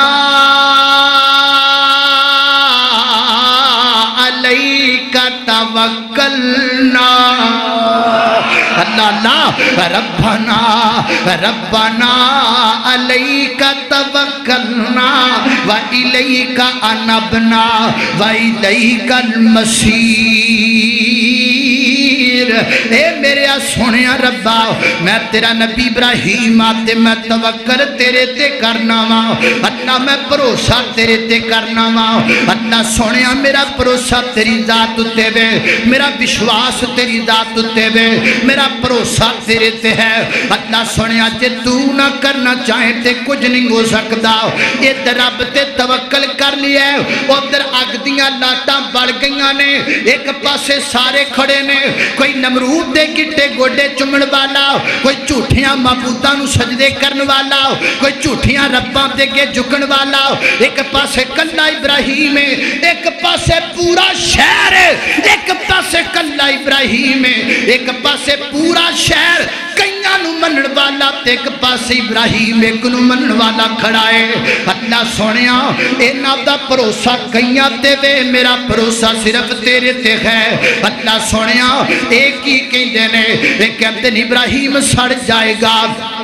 علیک توکلنا، اللہ اللہ ربنا علیک توکلنا وإلیک انبنا وإلیک المصیر۔ اے میرے سونیا ربا میں تیرا نبی ابراہیم آتے میں توکل تیرے تے کرنا وا، اللہ میں بھروسہ تیرے تے کرنا وا، اللہ سونیا میرا بھروسہ تیری ذات تے وے، میرا وشواس تیری ذات تے وے، میرا بھروسہ تیرے تے ہے، اللہ سونیا جے تو نہ کرنا چاہے تے کچھ نہیں ہو سکتا۔ ادھر رب تے توکل کر لیا ہے، ادھر اگ دیاں لاٹاں بڑھ گئیاں نے، ایک پاسے سارے کھڑے نے، کوئی نمرود دے گٹے گوڑے چمن والا، کوئی جھوٹیاں معبوداں نو سجدے کرن والا، کوئی جھوٹیاں رباں دے کے جھکن والا، ایک پاسے کلہ ابراہیم ہے، ایک پاسے پورا شہر ہے، ایک پاسے کلہ ابراہیم ہے، ایک پاسے پورا شہر کئیاں نو منن والا، ایک پاسے ابراہیم ایک نو منن والا کھڑا ہے۔ اللہ سونیا اینا دا بھروسہ کئیاں تے وے، میرا بھروسہ صرف تیرے تے ہے۔ اللہ سونیا ایک ہی کہندے نے، ایک کہندے ابراہیم سڑ جائے گا،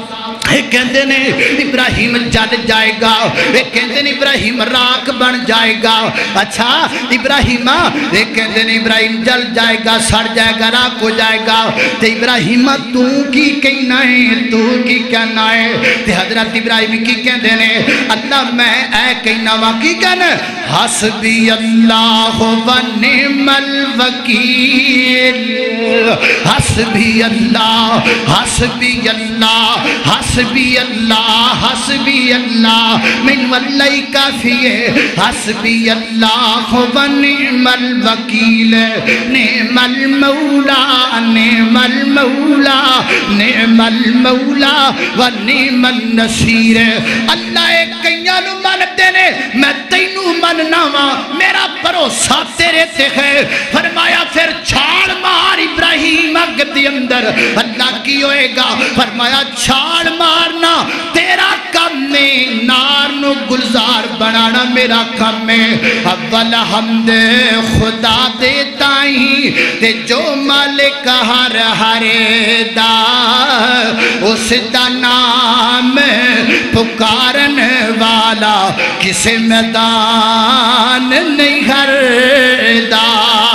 ایک کہتے نے ابراہیم جل جائے گا، ایک کہتے نے ابراہیم راک بن جائے گا۔ اچھا ابراہیم، ایک کہتے نے ابراہیم جل جائے گا، سڑ جائے گا، راک ہو جائے گا۔ تے ابراہیم تو کی کہنا ہے، تو کی کہنا ہے؟ تے حضرت ابراہیم کی کہتے نے اللہ میں اے کہنا وا کی کہنا حسبی اللہ و نعم الوکیل، حسبی اللہ، حسبی اللہ، حسبی اللہ، حسبی اللہ، من واللہ کافی ہے، حسبی اللہ و نعم الوکیل، نعم المولا، نعم المولا، نعم المولا و نعم النصیر۔ اللہ ایک کئیاں نو من دینے میں تینوں مننا وا، میرا بھروسہ تیرے تے ہے۔ فرمایا پھر چھاڑ مار ابراہیم اگ دے اندر۔ اللہ کی ہوئے گا؟ فرمایا چھاڑ مارنا تیرا کم نہیں، نار نو گلزار بنانا میرا کم ہے۔ اول حمد خدا دیتا ہی تے جو مالک ہر ہر دا، اس دا نام پکارن والا کسے میدان نہیں ہردا۔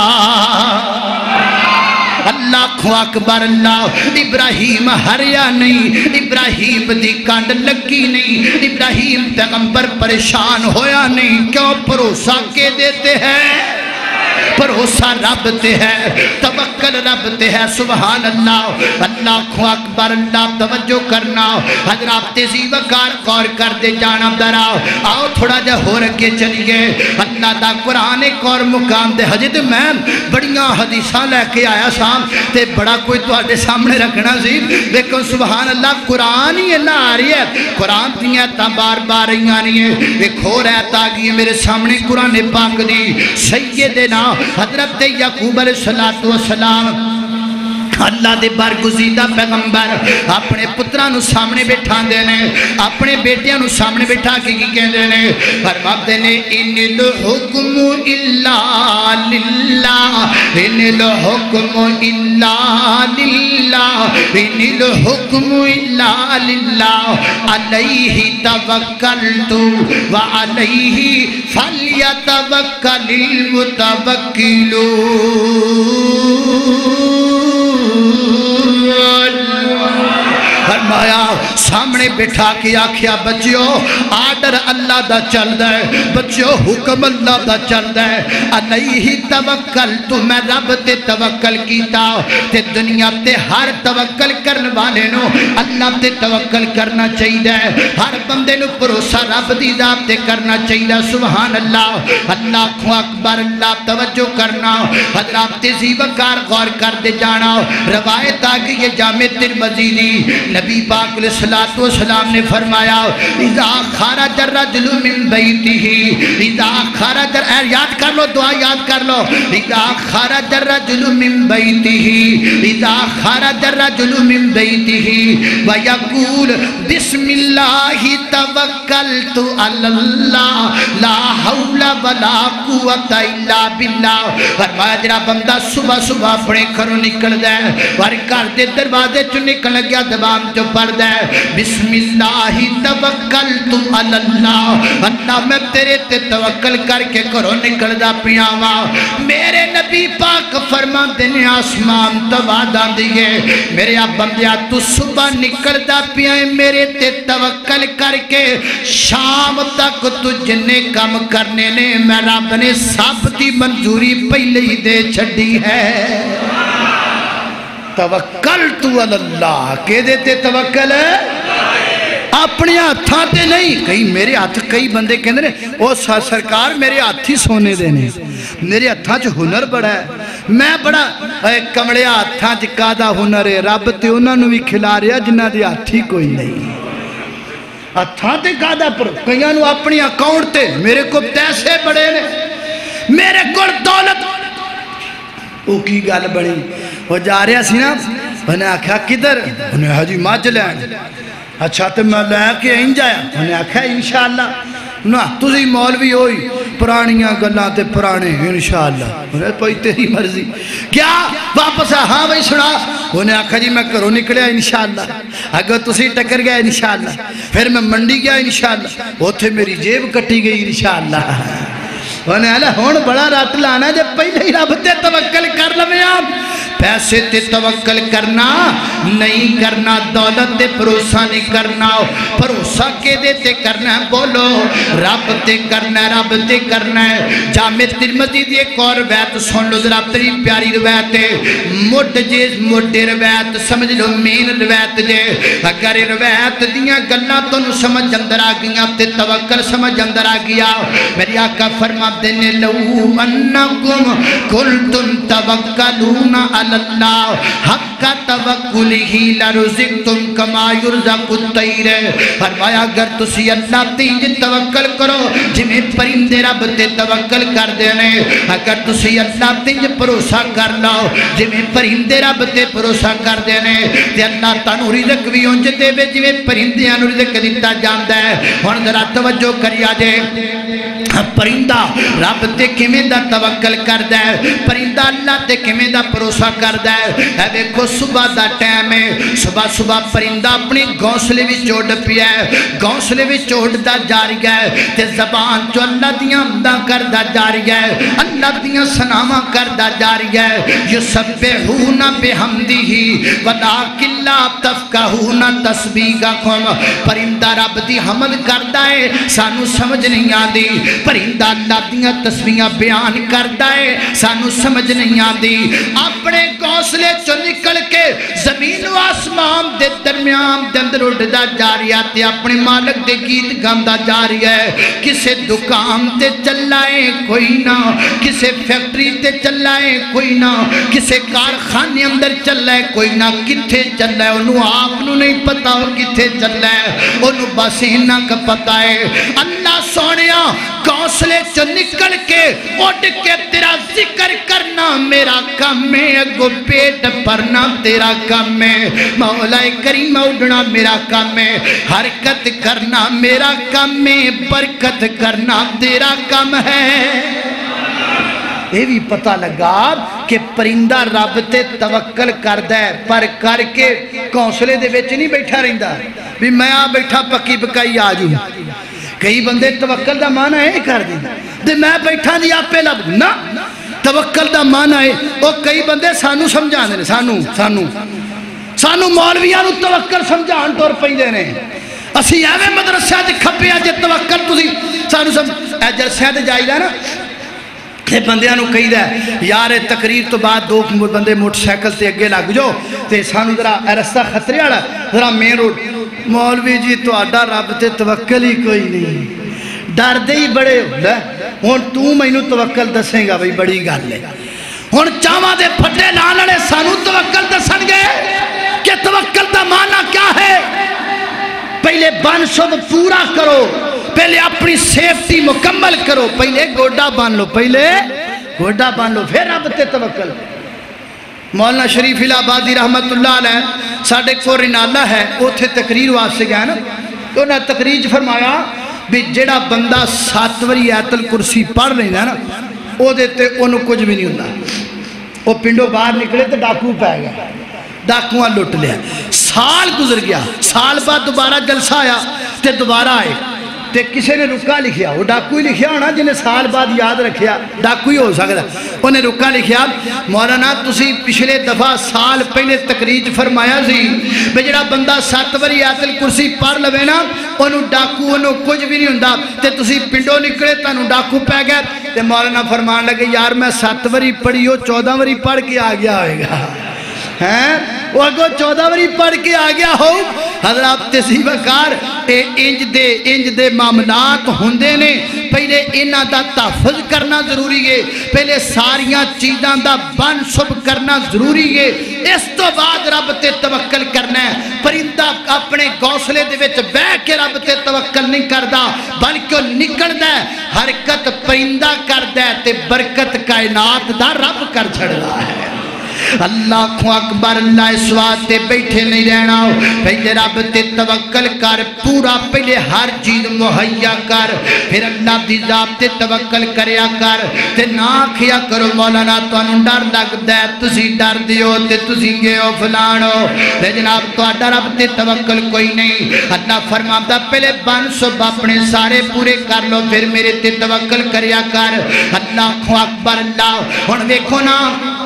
اللہ اکبر اللہ۔ ابراہیم ہریا نہیں، ابراہیم دی کانڈ لگی نہیں، ابراہیم پیغمبر پریشان ہویا نہیں۔ کیوں؟ بھروسہ کے دیتے ہیں، بھروسہ رب تے ہے، توکل رب تے ہے۔ سبحان اللہ، اللہ اکبر اللہ۔ توجہ کرنا حضرات، تیزی وقار غور کر دے جانا درا۔ آؤ تھوڑا جا ہو رکھے چلیے۔ اللہ دا قرآن ایک اور مقام دے حجد میں بڑیاں حدیثاں لے کے آیا سام تے بڑا کوئی تو آٹے سامنے رکھنا سی، لیکن سبحان اللہ قرآن ہی نہ آ رہی ہے، قرآن دیا تا بار بار رہی آنی ہے۔ ایک ہو رہتا گئی میرے سامنے قرآن پاک دی سیدنا حضرت یعقوب علیہ السلام، اللہ دے برگزیدہ پیغمبر اپنے پتران نو سامنے بیٹھا دینے، اپنے بیٹیاں نو سامنے بیٹھا کے کی کہہ دینے، فرماتے دینے ان الحکم الا للہ، ان الحکم الا للہ، ان الحکم الا للہ، علیہ توکلت وعلیہ فلیتوکل المتوکلون۔ فرمایا سامنے بٹھا کے آکھیا بچیو آرڈر اللہ دا چل دے، بچیو حکم اللہ دا چل دے، علیہ توکل، تو میں رب تے توکل کیتا تے دنیا تے ہر توکل کرن والے نو اللہ تے توکل کرنا چاہیے، ہر بندے نو بھروسہ رب دی ذات تے کرنا چاہیے۔ سبحان اللہ، اللہ اکبر اللہ۔ توجہ کرنا حضرات، تیزی وقار غور کر دے جانا۔ روایت آگئی یہ جامع ترمذی دی، نبی پاک علیہ السلام نے فرمایا اذا خرج الرجل من بیتہ، اذا خرج، یاد کر لو دعا یاد کر لو، اذا خرج الرجل من بیتہ، اذا خرج الرجل من بیتہ ویقول بسم اللہ توکلت علی اللہ لا حول ولا قوت الا باللہ۔ فرمایا جڑا بندہ صبح صبح اپنے گھروں نکل دے اور گھر دے دروازے چ نکل گیا زبان جو پڑھ دے بسم اللہ توکلت علی اللہ، اللہ میں تیرے تے توکل کر کے گھروں نکل دا پیا وا۔ میرے نبی پاک فرماندے نے آسمان تو وعدہ دیے میرے بندیا تو صبح نکل دا پیا میرے تے توکل کر کے شام تک تو جنے کام کرنے نے میں رب نے سب دی منظوری پہلے ہی دے چھڑی ہے۔ توکلت علی اللہ، کہ دیتے توکل ہے اپنی ہاتھاں تے نہیں۔ کئی میرے ہاتھ، کئی بندے کہندے نے او سرکار میرے ہاتھ ہی سونے دینے، میرے ہاتھاں چ ہنر بڑا ہے، میں بڑا کمڑے ہاتھاں چ کادا ہنر ہے، رب تے انہاں نو بھی کھلا رہا جنہ دے ہاتھ ہی کوئی نہیں۔ ہاتھاں تے کادا پر کئیاں نو اپنی اکاؤنٹ تے میرے کو پیسے بڑے نے، میرے کو دولت، او کی گل بڑی وہ جا رہا سی نا، انہیں آکھا کدھر؟ انہیں حجی ماج لین۔ اچھا تو میں لے کے این جایا، انہیں آکھا انشاءاللہ نا تُسی مولوی ہوئی پرانیاں گلاں تے پرانے انشاءاللہ انہیں پوئی تیری مرضی کیا واپس ہاں بھائی سنا انہیں آکھا جی میں کرو نکلیا انشاءاللہ اگر تسی ٹکر گیا انشاءاللہ پھر میں منڈی گیا انشاءاللہ وہ تھے میری جیب کٹی گئی انشاءاللہ انہیں اللہ ہون بڑا رات لانا جب پہلے ہی رب تے توکل کر لویں آپ پیسے تے توکل کرنا نہیں کرنا دولت تے بھروسہ نہیں کرنا بھروسہ کے دیتے کرنا ہے بولو رب تے کرنا ہے رب تے کرنا ہے جامع ترمذی دی ایک اور روایت سن لو ذرا تری پیاری روایت ہے موٹے روایت سمجھ لو مین روایت جے اگر روایت دیاں گلاں تانوں سمجھ اندر آ گیاں تے توکل سمجھ اندر آ گیا میری آقا فرما دینے لو انکم کنتم توکلون علی اللہ حق توکلہ لرزقتم کما یرزق الطیر فرمایا اگر تسی اللہ تینج توکل کرو جمیں پرندے رب تے توکل کر دینے اگر تسی اللہ تینج بھروسہ کر لو جمیں پرندے رب تے بھروسہ کر دینے تے اللہ تانوں رزق بھی اونج دے وے جویں پرندیاں نوں رزق دتا جاندا ہے ہن ذرا توجہ کریا جے پرندہ رب تے کیویں دا توکل کردا ہے پرندہ اللہ تے کیویں دا بھروسہ کردا ہے اے دیکھو صبح دا ٹائم ہے صبح پرندہ اپنی گھونسلے وچ اڑ پیا ہے گھونسلے وچ اڑدا جا رہا ہے تے زبان چوں اللہ دیاں حمداں کردا جا رہا ہے اللہ دیاں ثناواں کردا جا رہا ہے یسبحون بحمدہ ولکن لا تفقہون تسبیحکم پرندہ رب دی حمد کردا ہے سانو سمجھ نہیں آندی پرندہ اللہ دیاں تسبیحاں بیان کردا ہے سانو سمجھ نہیں آندی اپنے گھونسلے چوں نکل کے زمین و آسمان دے درمیان دے اندر اڑدا جا رہا تے اپنے مالک دے گیت گاوندا جا رہا ہے کسے دکان تے چلائے کوئی نہ کسے فیکٹری تے چلائے کوئی نہ کسے کارخانے اندر چلائے کوئی نہ کتھے چلائے انہوں آپ نو نہیں پتا ہو کتھے چلائے انہوں بس انہاں کا پتا ہے اللہ سونیا گھونسلے چ نکل کے اٹھ کے تیرا ذکر کرنا میرا کام ہے اگو پیٹ بھرنا تیرا کام ہے مولا کریم اڑنا میرا کام ہے حرکت کرنا میرا کام ہے برکت کرنا تیرا کام ہے یہ بھی پتہ لگا کہ پرندہ رب تے توکل کردا ہے پر کر کے گھونسلے دے وچ نہیں بیٹھا رہندا بھی میں آ بیٹھا پکی پکائی آ جوں کئی بندے توکل دا معنی ہے کر دے میں بیٹھا جی آپے لب نا توکل دا معنی ہے وہ کئی بندے سانو سمجھانے نے سانو مولویاں نو توکل سمجھان طور پیندے نے اسی ایویں مدرسے تے کھپیا جے توکل تسی سانو سمجھ اے جلسے تے جائیدا نا تے بندیاں نو کہیدا یار تقریر تو بعد دو بندے موٹر سائیکل تے اگے لگ جو تے سانو ذرا رستہ خطرے والا ذرا مین روڈ مولوی جی تہاڈا رب تے توکل ہی کوئی نہیں ڈر دے ہی بڑے ہن تو مینوں توکل دسیں گا بھئی بڑی گل ہے ہن چاواں دے پھٹے لان والے سانو توکل دسن گے کہ توکل دا معنی کیا ہے پہلے بن سب پورا کرو پہلے اپنی سیفٹی مکمل کرو پہلے گوڈا بان لو پھر رب تے توکل مولانا شریف الہبادی رحمت اللہ علیہ ساڑھے کو رنالہ ہے اوتھے تقریر واسطے گیا نا تو انہوں نے تقریر فرمایا بھی جڑا بندہ 7 وری آیت الکرسی پڑھ لینا نا او دیتے انہوں کچھ بھی نہیں ہوتا وہ پنڈوں باہر نکلے تو ڈاکو پہ گیا ڈاکوان لٹ لیا سال گزر گیا سال بعد دوبارہ جلسہ آیا تے دوبارہ آئے تے کسے نے رکا لکھیا وہ ڈاکوئی لکھیا ہونا جنہیں سال بعد یاد رکھیا ڈاکوئی ہو سکتا انہیں رکا لکھیا مولانا تسی پچھلے دفعہ سال پہلے تقریر فرمایا سی بے جڑا بندہ 7 وری آیت الکرسی پڑھ لوے نا انہوں ڈاکو انہوں کچھ بھی نہیں ہوندا تے تسی پنڈوں نکلے تانوں ڈاکو پہ گئے تے مولانا فرمان لگے یار میں 7 وری پڑھی ہو 14 وری پڑھ کے آ گیا ہوئے گا وہ اگو 14 وری پڑھ کے آ گیا ہو حضرات تسی وقار انج دے معاملات ہوندے نے پہلے انہاں دا تحفظ کرنا ضروری ہے پہلے ساریاں چیزاں دا بن سب کرنا ضروری ہے اس تو بعد رب تے توکل کرنا ہے پرندہ اپنے گھونسلے دے وچ بیٹھ کے رب تے توکل نہیں کردا بلکہ نکلدا ہے حرکت پرندہ کردا ہے تے برکت کائنات دا رب کر چھڑدا ہے اللہ اکبر اللہ اس واسطے بیٹھے نہیں رہنا پہلے رب تے توکل کر پورا پہلے ہر چیز مہیا کر پھر اللہ دی ذات تے توکل کریا کر تے نہ آکھیا کرو مولانا تانوں ڈر لگدا ہے تسی ڈر دیو تے تسی گئے فلانو تے جناب تہاڈا رب تے توکل کوئی نہیں اللہ فرماتا پہلے بن سب اپنے سارے پورے کر لو پھر میرے تے توکل کریا کر اللہ اکبر اللہ ہن ویکھو نا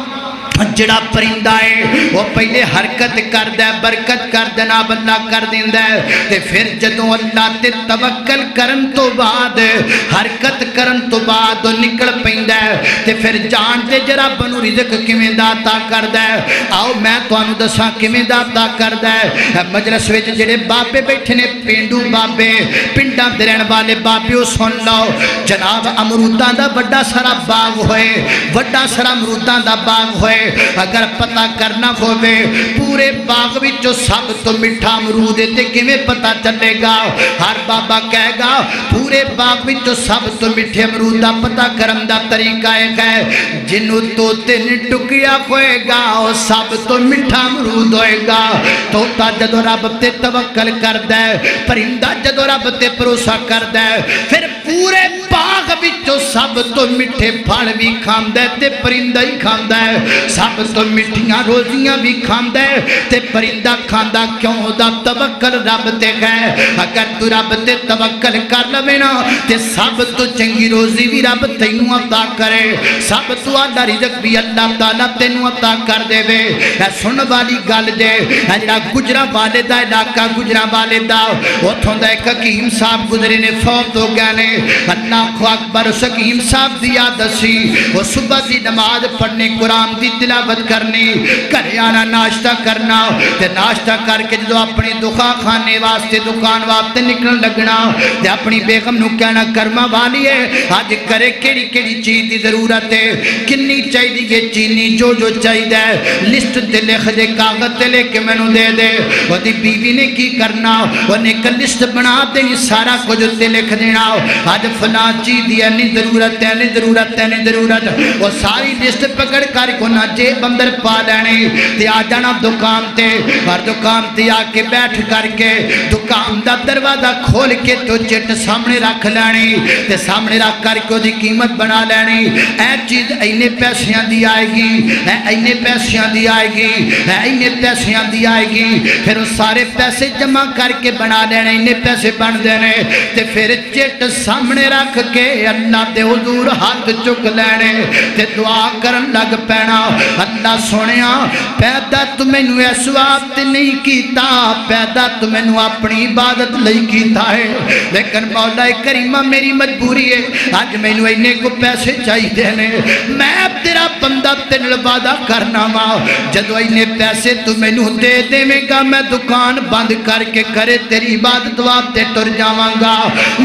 جڑا پرندہ ہے وہ پہلے حرکت کردا ہے برکت کر جناب اللہ کر دیندا ہے تے پھر جدوں اللہ تے توکل کرن تو بعد حرکت کرن تو بعد نکل پیندا ہے تے پھر جان تے جڑا بنو رزق کیویں دا عطا کردا ہے آؤ میں تانوں دساں کیویں دا عطا کردا ہے مجلس وچ جڑے بابے بیٹھے نے پینڈو بابے پنڈاں دے رہن والے بابے او سن لو جناب امروداں دا بڑا سارا باغ ہوئے بڑا سارا امروداں دا باغ ہوئے اگر پتہ کرنا ہوئے پورے باغ وچوں سب تو میٹھا امرود تے کیویں پتہ چلے گا ہر بابا کہے گا پورے باغ وچوں سب تو میٹھے امرود دا پتہ کرن دا طریقہ ہے جنوں توتے نے ٹکیا ہوئے گا او سب تو میٹھا امرود ہوئے گا توتا جدوں رب تے توکل کردا ہے پرندہ جدوں رب تے بھروسہ کردا ہے پھر پورے باغ وچوں سب تو میٹھے پھل بھی کھاندا ہے تے پرندہ ہی کھاندا ہے سب تو میٹھیاں روزیاں بھی کھاندا ہے تے پرندہ کھاندا کیوں دا توکل رب تے ہے اگر تو رب تے توکل کر لوے نا تے سب تو چنگی روزی بھی رب تینوں عطا کرے سب تو اعلی رزق بھی اللہ تعالی تینوں عطا کر دے وے اے سن والی گل جے جڑا گجرا والے دا علاقہ گجرا والے دا اوتھوں دا ایک حکیم صاحب گزرے نے فوت ہو گئے نے اللہ اکبر اس حکیم صاحب دی عادت سی وہ صبح دی نماز پڑھنے قرآن دی تلاوت کرنی گھر آنا ناشتہ کرنا تے ناشتہ کر کے جدو اپنی دکان کھانے واسطے دکان واسطے نکلن لگنا تے اپنی بیگم نو کہنا کرما والی ہے آج کرے کیڑی کیڑی چیز دی ضرورت ہے کنی چاہیے یہ چینی جو چاہیے لسٹ تے لکھ دے کاغذ تے لے کے مینوں دے دے وہ دی بیوی نے کی کرنا انہیں ایک لسٹ بنا دینی سارا کچھ تے لکھ دینا آج فلاں چیز دی اینی ضرورت ہے اینی ضرورت ہے اینی ضرورت وہ ساری لسٹ پکڑ کر کو نہ جیب اندر پا لینے تے آ جانا دکان تے اور دکان تے آ کے بیٹھ کر کے دکان دا دروازہ کھول کے تو چٹ سامنے رکھ لینی تے سامنے رکھ کر کے دی قیمت بنا لینی اے چیز اینے پیسیاں دی آئے گی اینے پیسیاں دی آئے گی اینے پیسیاں دی آئے گی پھر وہ سارے پیسے جمع کر کے بنا لینے اینے پیسے بن دینے تے پھر چٹ سامنے رکھ کے اللہ دے حضور ہاتھ چک لینے تے دعا کرن لگ پینا اللہ سونیا پیدا تو میں نو اس وقت نہیں کیتا پیدا تو میں نو اپنی عبادت لئی کیتا ہے لیکن مولا کریمہ میری مجبوری ہے آج میں نو اینے کو پیسے چاہی دینے میں تیرا بندہ تیرے وعدہ کرنا ماں جدو اینے پیسے تو میں نو دے دے میں گا میں دکان بند کر کے کرے تیری عبادت واسطے ٹر جاواں گا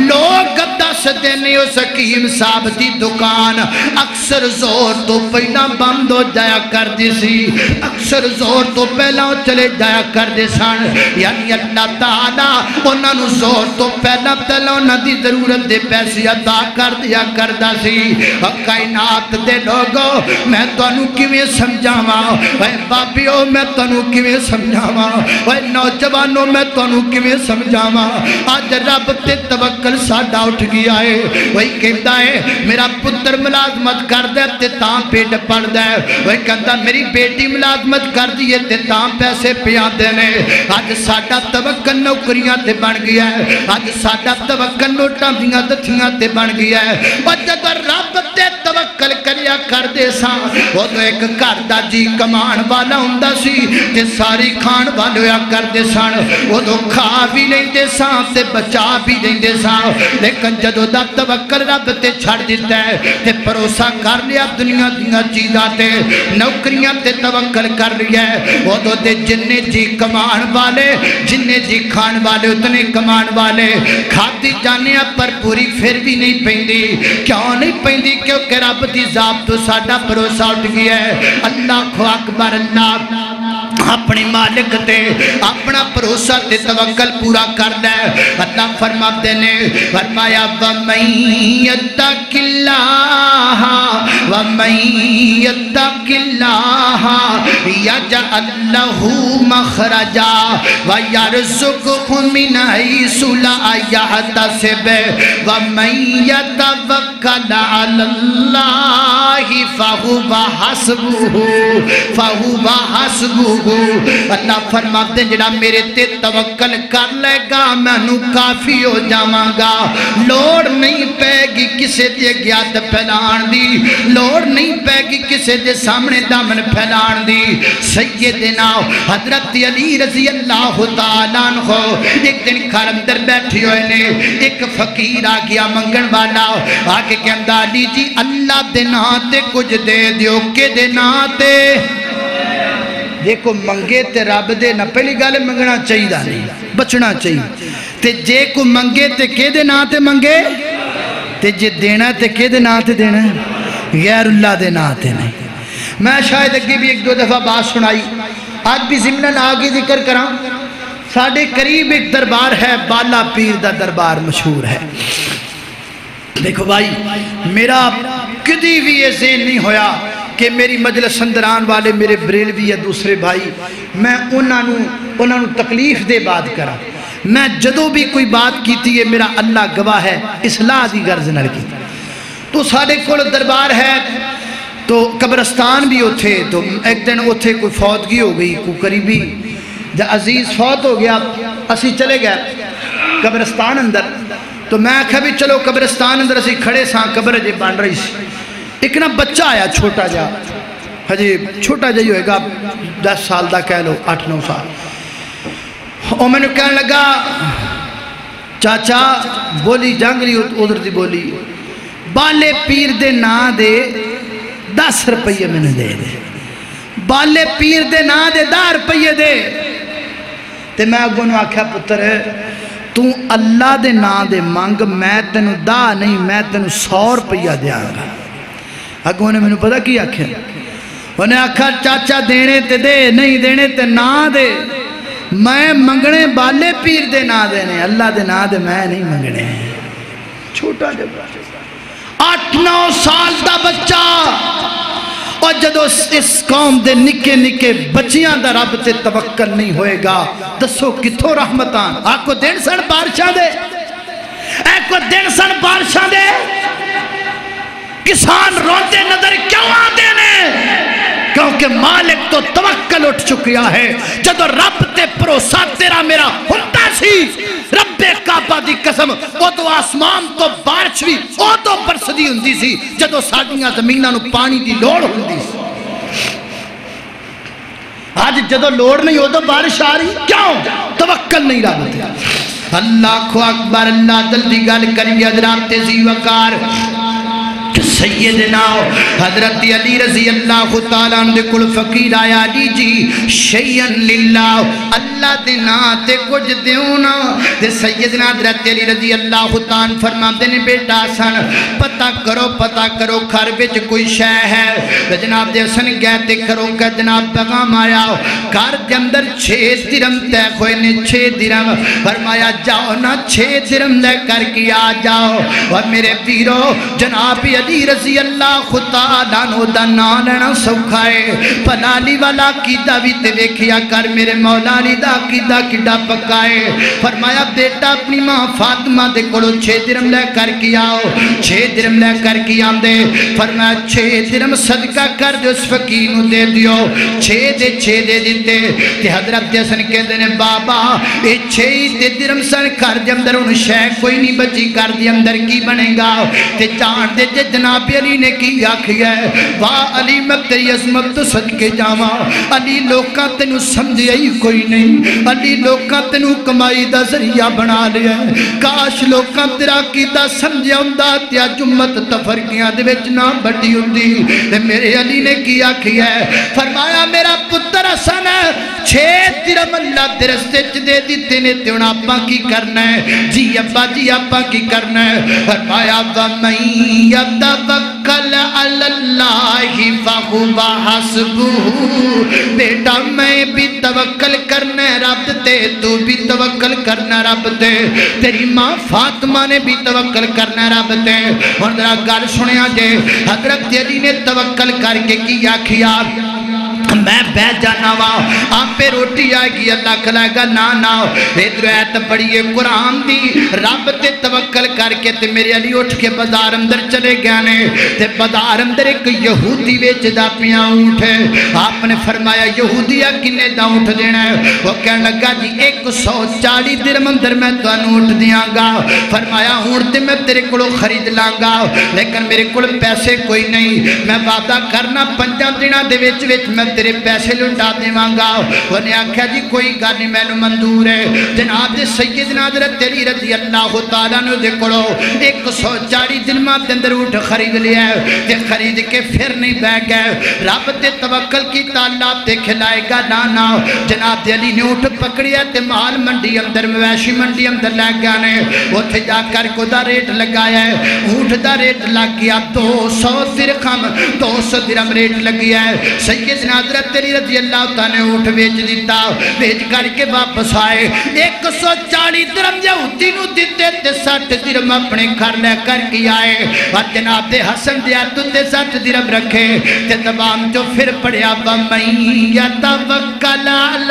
لوگ دس دینے اس حکیم صاحب دی دکان اکثر زور تو پہلا بند ہو جایا کر دی سی اکثر زور تو پہلا چلے جایا کر دے سن یعنی اللہ تعالیٰ انہاں نو زور تو پہلا انہاں دی ضرورت دے پیسے عطا کر دیا کردا سی کائنات دے لوگو میں تانوں کیویں سمجھاواں اے بابیو میں تانوں کیویں سمجھاواں اے نوجوانوں میں تانوں کیویں سمجھاواں اج رب تے توکل ساڈا اٹھ گیا ہے وہی کہندا ہے میرا پتر ملازمت کردا تے تاں پیٹ پڑدا ہے وہی کہندا میری بیٹی ملازمت کر دیئے تے تاں پیسے پیاں دینے آج ساڈا توکل نوکریاں تے بن گیا ہے آج ساڈا توکل نوٹاں دیاں دتھیاں تے بن گیا ہے اور جب رب تے توکل کریا کر دے ساں وہ تو ایک گھر دا جی کمان والا ہوندا سی تے ساری کھان والے ہویا کر دے سان وہ تو کھا بھی لیندے ساں تے بچا بھی لیندے ساں لیکن جدو دا توکل رب تے چھڑ دیتا ہے تے بھروسہ کر لیا دنیا دیاں چیزاں تے نوکریاں تے توکل کر لیا ہے وہ تو دے جننے جی کمان والے جننے جی کھان والے اتنے کمان والے کھاتی جانے پر پوری پھر بھی نہیں پیندی کیوں نہیں پیندی کیونکہ رب دی ذات تو ساڈا بھروسہ اٹھ گیا ہے اللہ اکبر اللہ اپنے مالک تے اپنا بھروسہ تے توکل پورا کرنا ہے۔ اللہ فرماتے نے فرمایا وَمَن يَتَّقِ اللَّهَ وَمَن يَتَّقِ اللَّهَ يَجْعَل لَّهُ مَخْرَجًا وَيَرْزُقْهُ مِنْ حَيْثُ لَا يَحْتَسِبُ وَمَن يَتَوَكَّلْ عَلَى اللَّهِ فَهُوَ حَسْبُهُ۔ اللہ فرماتے ہیں جڑا میرے تے توکل کر لے گا مینوں کافی ہو جاواں گا، لوڑ نہیں پے گی کسے دے گیات پھیلان دی، لوڑ نہیں پے گی کسے دے سامنے دامن پھیلان دی۔ سیدنا حضرت علی رضی اللہ تعالیٰ عنہ ایک دن گھر اندر بیٹھی ہوئے نے، ایک فقیر آ گیا منگن والا، آگے کہندا علی جی اللہ دے ناں تے کچھ دے دیو کہ دے ناں تے دیکھو منگے تے رب دے نہ پہلی گل منگنا چاہیے نہیں بچنا چاہیے تے جے کو منگے تے کہ دے ناں تے منگے تے جے دینا تے کہ دے ناں تے دینا غیر اللہ دے ناں تے نہیں۔ میں شاید اگے بھی ایک دو دفعہ بات سنائی، آج بھی ضمناً آگے ذکر کراں، ساڑھے قریب ایک دربار ہے بالا پیر دا دربار مشہور ہے۔ دیکھو بھائی میرا کدی بھی یہ ذہن نہیں ہویا کہ میری مجلس اندران والے میرے بریلوی یا دوسرے بھائی میں انہوں تکلیف دے بات کرا، میں جدو بھی کوئی بات کیتی ہے میرا اللہ گواہ ہے اصلاح دی غرض نال کی۔ تو ساڑھے کول دربار ہے تو قبرستان بھی اتھے، تو ایک دن اتھے کوئی فوتگی ہو گئی، کوئی قریبی عزیز فوت ہو گیا، اسی چلے گئے قبرستان اندر، تو میں کہا بھی چلو قبرستان اندر اسی کھڑے ساں قبر جے بان رہی سی، ایک نا بچہ آیا چھوٹا جا، ہجی چھوٹا جا ہی ہوئے گا 10 سال دا کہہ لو 8-9 سال، اور میں نے کہنے لگا چاچا بولی جنگ لی ادھر دی بولی بالے پیر دے نا دے 10 روپیے میں نے دے دے، بالے پیر دے نا دے 10 روپیے دے، تے میں اگوں نے آکھا پتر ہے تو اللہ دے نا دے مانگ، میں تینو دا نہیں میں تینو 100 روپیہ دیا گا۔ اگوں نے میں نے پتا کی آکھا انہیں آکھا چاچا دینے تے دے نہیں دینے تے نا دے، میں منگنے بالے پیر دے نا دینے اللہ دے نا دے میں نہیں منگنے۔ چھوٹا جب 8-9 سال دا بچہ، اور جدو اس قوم دے نکے نکے بچیاں دا رب تے توکل نہیں ہوئے گا دسو کتھو رحمتان۔ آپ کو دن سن بارشاں دے، ایک کو دن سن بارشاں دے، کسان روتے نظر کیوں آتے ہیں؟ کیونکہ مالک تو توکل اٹھ چکیا ہے۔ جدو رب تے پروسہ تیرا میرا ہوتا سی، رب کعبہ دی قسم او تو آسمان تو بارش بھی او تو برسدی ہوندی سی جدو ساڑیاں زمینہ نو پانی دی لوڑ ہوندی سی۔ آج جدو لوڑ نہیں ہو تو بارش آ رہی کیوں؟ توکل نہیں رب تے۔ اللہ کو اکبر، اللہ جلدی گل کری حضرات تیزی وقار۔ سیدنا حضرت علی رضی اللہ تعالیٰ عنہ کل فقیر آیا علی جی شیئن للہ اللہ دینا تے کچھ دیونا دے سیدنا حضرت علی رضی اللہ تعالیٰ فرما دینے بیٹا سن پتہ کرو گھر بچ کوئی شے ہے جناب دے سن گئے تے کرو کہ جناب پیغام آیا گھر دے اندر 6 درم تے کوئی نے 6 درم فرمایا جاؤ نا 6 درم لے کر کے آ جاؤ۔ اور میرے پیرو جناب علی رضی اللہ تعالیٰ عنہ دا نام لینا سوکھائے، پلالی والا قیدہ بھی تے دیکھیا کر میرے مولا علی دا قیدہ کڈا پکائے۔ فرمایا بیٹا اپنی ماں فاطمہ دے کڑو 6 درم لے کر کے آؤ، 6 درم لے کر کے آندے۔ فرمایا 6 درم صدقہ کر دے اس فقیر نو دے دیو، 6 دے دیتے۔ تے حضرت حسن کہتے ہیں بابا اے 6 درم سن کر دے اندر ان شے کوئی نہیں بچی کر دے اندر کی بنے گا۔ تے جان دے جناب علی نے کی آکھیا ہے واہ علی میں تیری عظمت تو صدقے جاواں، علی لوکاں تینوں سمجھے ہی کوئی نہیں، علی لوکاں تینوں کمائی دا ذریعہ بنا لیا ہے، کاش لوکاں تیرا کیتا سمجھے ہوندا تے اج امت تفرقیاں دے وچ نہ بڑی ہوندی۔ تے میرے علی نے کی آکھیا ہے فرمایا میرا پتر حسن 6 درم اللہ دے رستے چ دے دیتے نے تے ہن آپاں کی کرنا ہے؟ جی ابا جی آپاں کی کرنا ہے؟ فرمایا وَمَن يَتَوَکَّلْ عَلَى اللَّهِ فَهُوَ حَسْبُهُ، بیٹا میں بھی توکل کرنا ہے رب تے، تو بھی توکل کرنا رب تے، تیری ماں فاطمہ نے بھی توکل کرنا رب تے۔ اور ذرا گل سنیا جے، حضرت علی نے توکل کر کے کی آکھیا میں بیٹھ جانا وا آپ پہ روٹی آئے گی اللہ کھلائے گا، نا نا ادھر ایت پڑھی ہے قرآن دی، رب تے توکل کر کے تے میرے علی اٹھ کے بازار اندر چلے گیا نے، تے بازار اندر ایک یہودی ویچدا پیا اونٹ ہے۔ آپ نے فرمایا یہودیا کنے دا اونٹ دینا ہے؟ وہ کہنے لگا جی 140 درہم اندر میں تانوں اونٹ دیاں گا۔ فرمایا اونٹ تے میں تیرے کولوں خرید لاں گا لیکن میرے کول پیسے کوئی نہیں، میں وعدہ کرنا 5 دناں دے وچ وچ میں تیرے پیسے لٹا دیواں گا۔ انہیں آکھیا جی کوئی گل نہیں مینوں منظور ہے۔ جناب سیدنا حضرت علی رضی اللہ تعالیٰ نے دے کولوں 140 درہماں دے اندر اونٹ خرید لیا ہے تے خرید کے پھر نہیں بیٹھ گئے، رب تے توکل کیتا اللہ تے کھلائے گا، نا نا جناب علی نے اونٹ پکڑیا تے مال منڈی اندر مویشی منڈی اندر لے گیا نے، اوتھے جا کر کو دا ریٹ لگایا ہے، اونٹ دا ریٹ لگ گیا 200 درہم، 200 درہم ریٹ لگ گیا ہے۔ سیدنا حضرت علی رضی اللہ تعالیٰ نے اونٹ بیچ دیتا، بیچ کر کے واپس آئے 140 درہم یہودی نو دیتے تے 60 درہم اپنے گھر لے کر کے آئے، اور جناب حسن دیا تو تے 60 درہم رکھے تے تمام جو پھر پڑھیا وَمَن يَتَوَکَّلْ عَلَى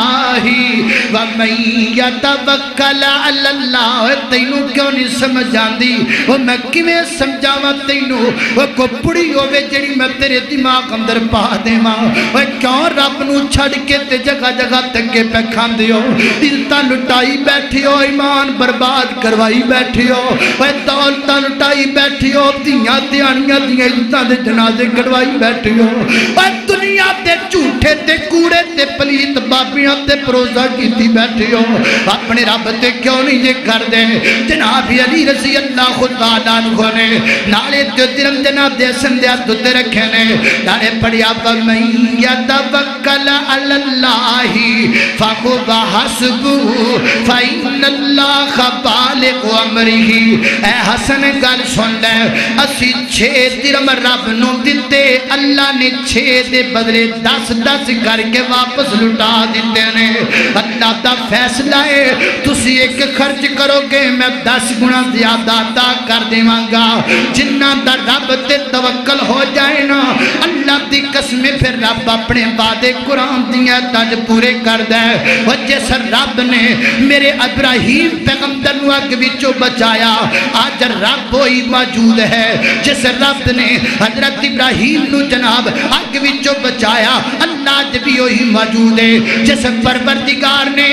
اللَّهِ وَمَن يَتَوَکَّلْ عَلَى اللَّهِ۔ تینوں کیوں نہیں سمجھ آندی؟ وہ میں کیویں سمجھاواں تینوں؟ وہ کپڑی ہوے جڑی میں تیرے دماغ اندر پا دیواں، وہ کیوں رب نو چھڑ کے تے جگہ جگہ تنگے پہ کھاندے ہو، عزتاں لٹائی بیٹھی ہو، ایمان برباد کروائی بیٹھی ہو، وہ دولتاں لٹائی بیٹھی ہو، دیاں دیانیاں دیاں عزتاں دے جنازے کڑوائی بیٹھی ہو، وہ دنیا تے جھوٹے تے کوڑے تے پلیت بابیاں تے پروزہ کیتی بیٹھی ہو، اپنے رب تے کیوں نہیں یہ کر دے؟ جناب علی رضی اللہ تعالیٰ عنہ نے نالے تے درم جناب دے سندیا دے رکھے نے، نالے پڑھیا وَمَن يَتَوَکَّلْ عَلَى اللَّهِ فَهُوَ حَسْبُهُ فَإِنَّ اللَّهَ بَالِغُ أَمْرِهِ۔ اے حسن گل سن لے، اسی 6 درہم رب نو دیتے، اللہ نے 6 دے بدلے 10 کر کے واپس لٹا دیتے نے۔ اللہ دا فیصلہ ہے تسی ایک خرچ کرو گے میں 10 گنا زیادہ عطا کر دیواں گا۔ جنہ دا رب تے توکل ہو جائے نا اللہ دی قسم پھر رب اپنے وعدے قرآن دیا تج پورے کر دے۔ وہ جس رب نے میرے ابراہیم پیغمبر نو اگ وچوں بچایا آج رب وہی موجود ہے، جس رب نے حضرت ابراہیم نو جناب اگ وچوں بچایا اللہ آج بھی وہی موجود ہے، جس پروردگار نے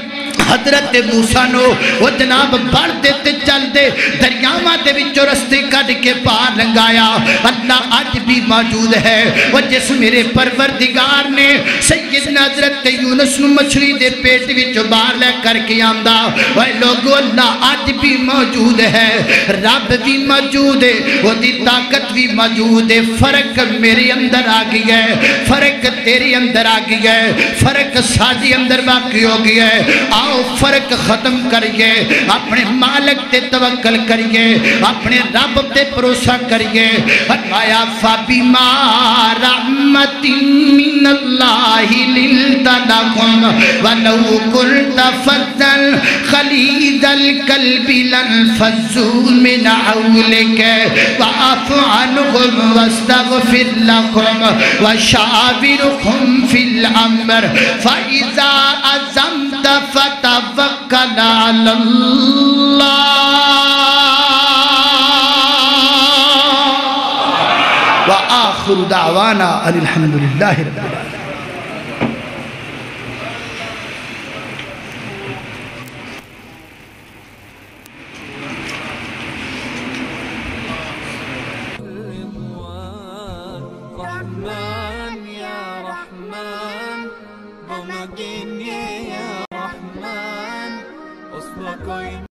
حضرت موسیٰ نو وہ جناب بڑھ دیتے چل دے دریاواں دے وچوں رستے کٹ کے پار لنگایا، اللہ آج بھی موجود ہے۔ وہ جس میرے پروردگار نے سیدنا حضرت یونس نو مچھلی دے پیٹ وچوں باہر لے کر کے آندا، وہ لوگو اللہ آج بھی موجود ہے، رب بھی موجود ہے، وہ دی طاقت بھی موجود ہے۔ فرق میرے اندر آ گیا ہے، فرق تیرے اندر آ گیا ہے، فرق ساڈے اندر باقی ہو گیا ہے۔ آؤ فرق ختم کریے، اپنے مالک تے توکل کریے، اپنے رب تے بھروسہ کریے۔ فرمایا فَبِمَا رَحْمَةٍ مِّنَ اللَّهِ لِنتَ لَهُمْ وَلَوْ كُنتَ فَظًّا غَلِيظَ الْقَلْبِ لَانفَضُّوا مِنْ حَوْلِكَ فَاعْفُ عَنْهُمْ وَاسْتَغْفِرْ لَهُمْ وَشَاوِرْهُمْ فِي الْأَمْرِ فَإِذَا عَزَمْتَ فَتَوَکَّلْ عَلَى اللَّهِ وَآخِرُ دَعْوَانَا أَنِ الْحَمْدُ لِلَّهِ رَبِّ الْعَالَمِينَ۔ رحمن یا رحمان بمگن یا رحمان اس میں کوئی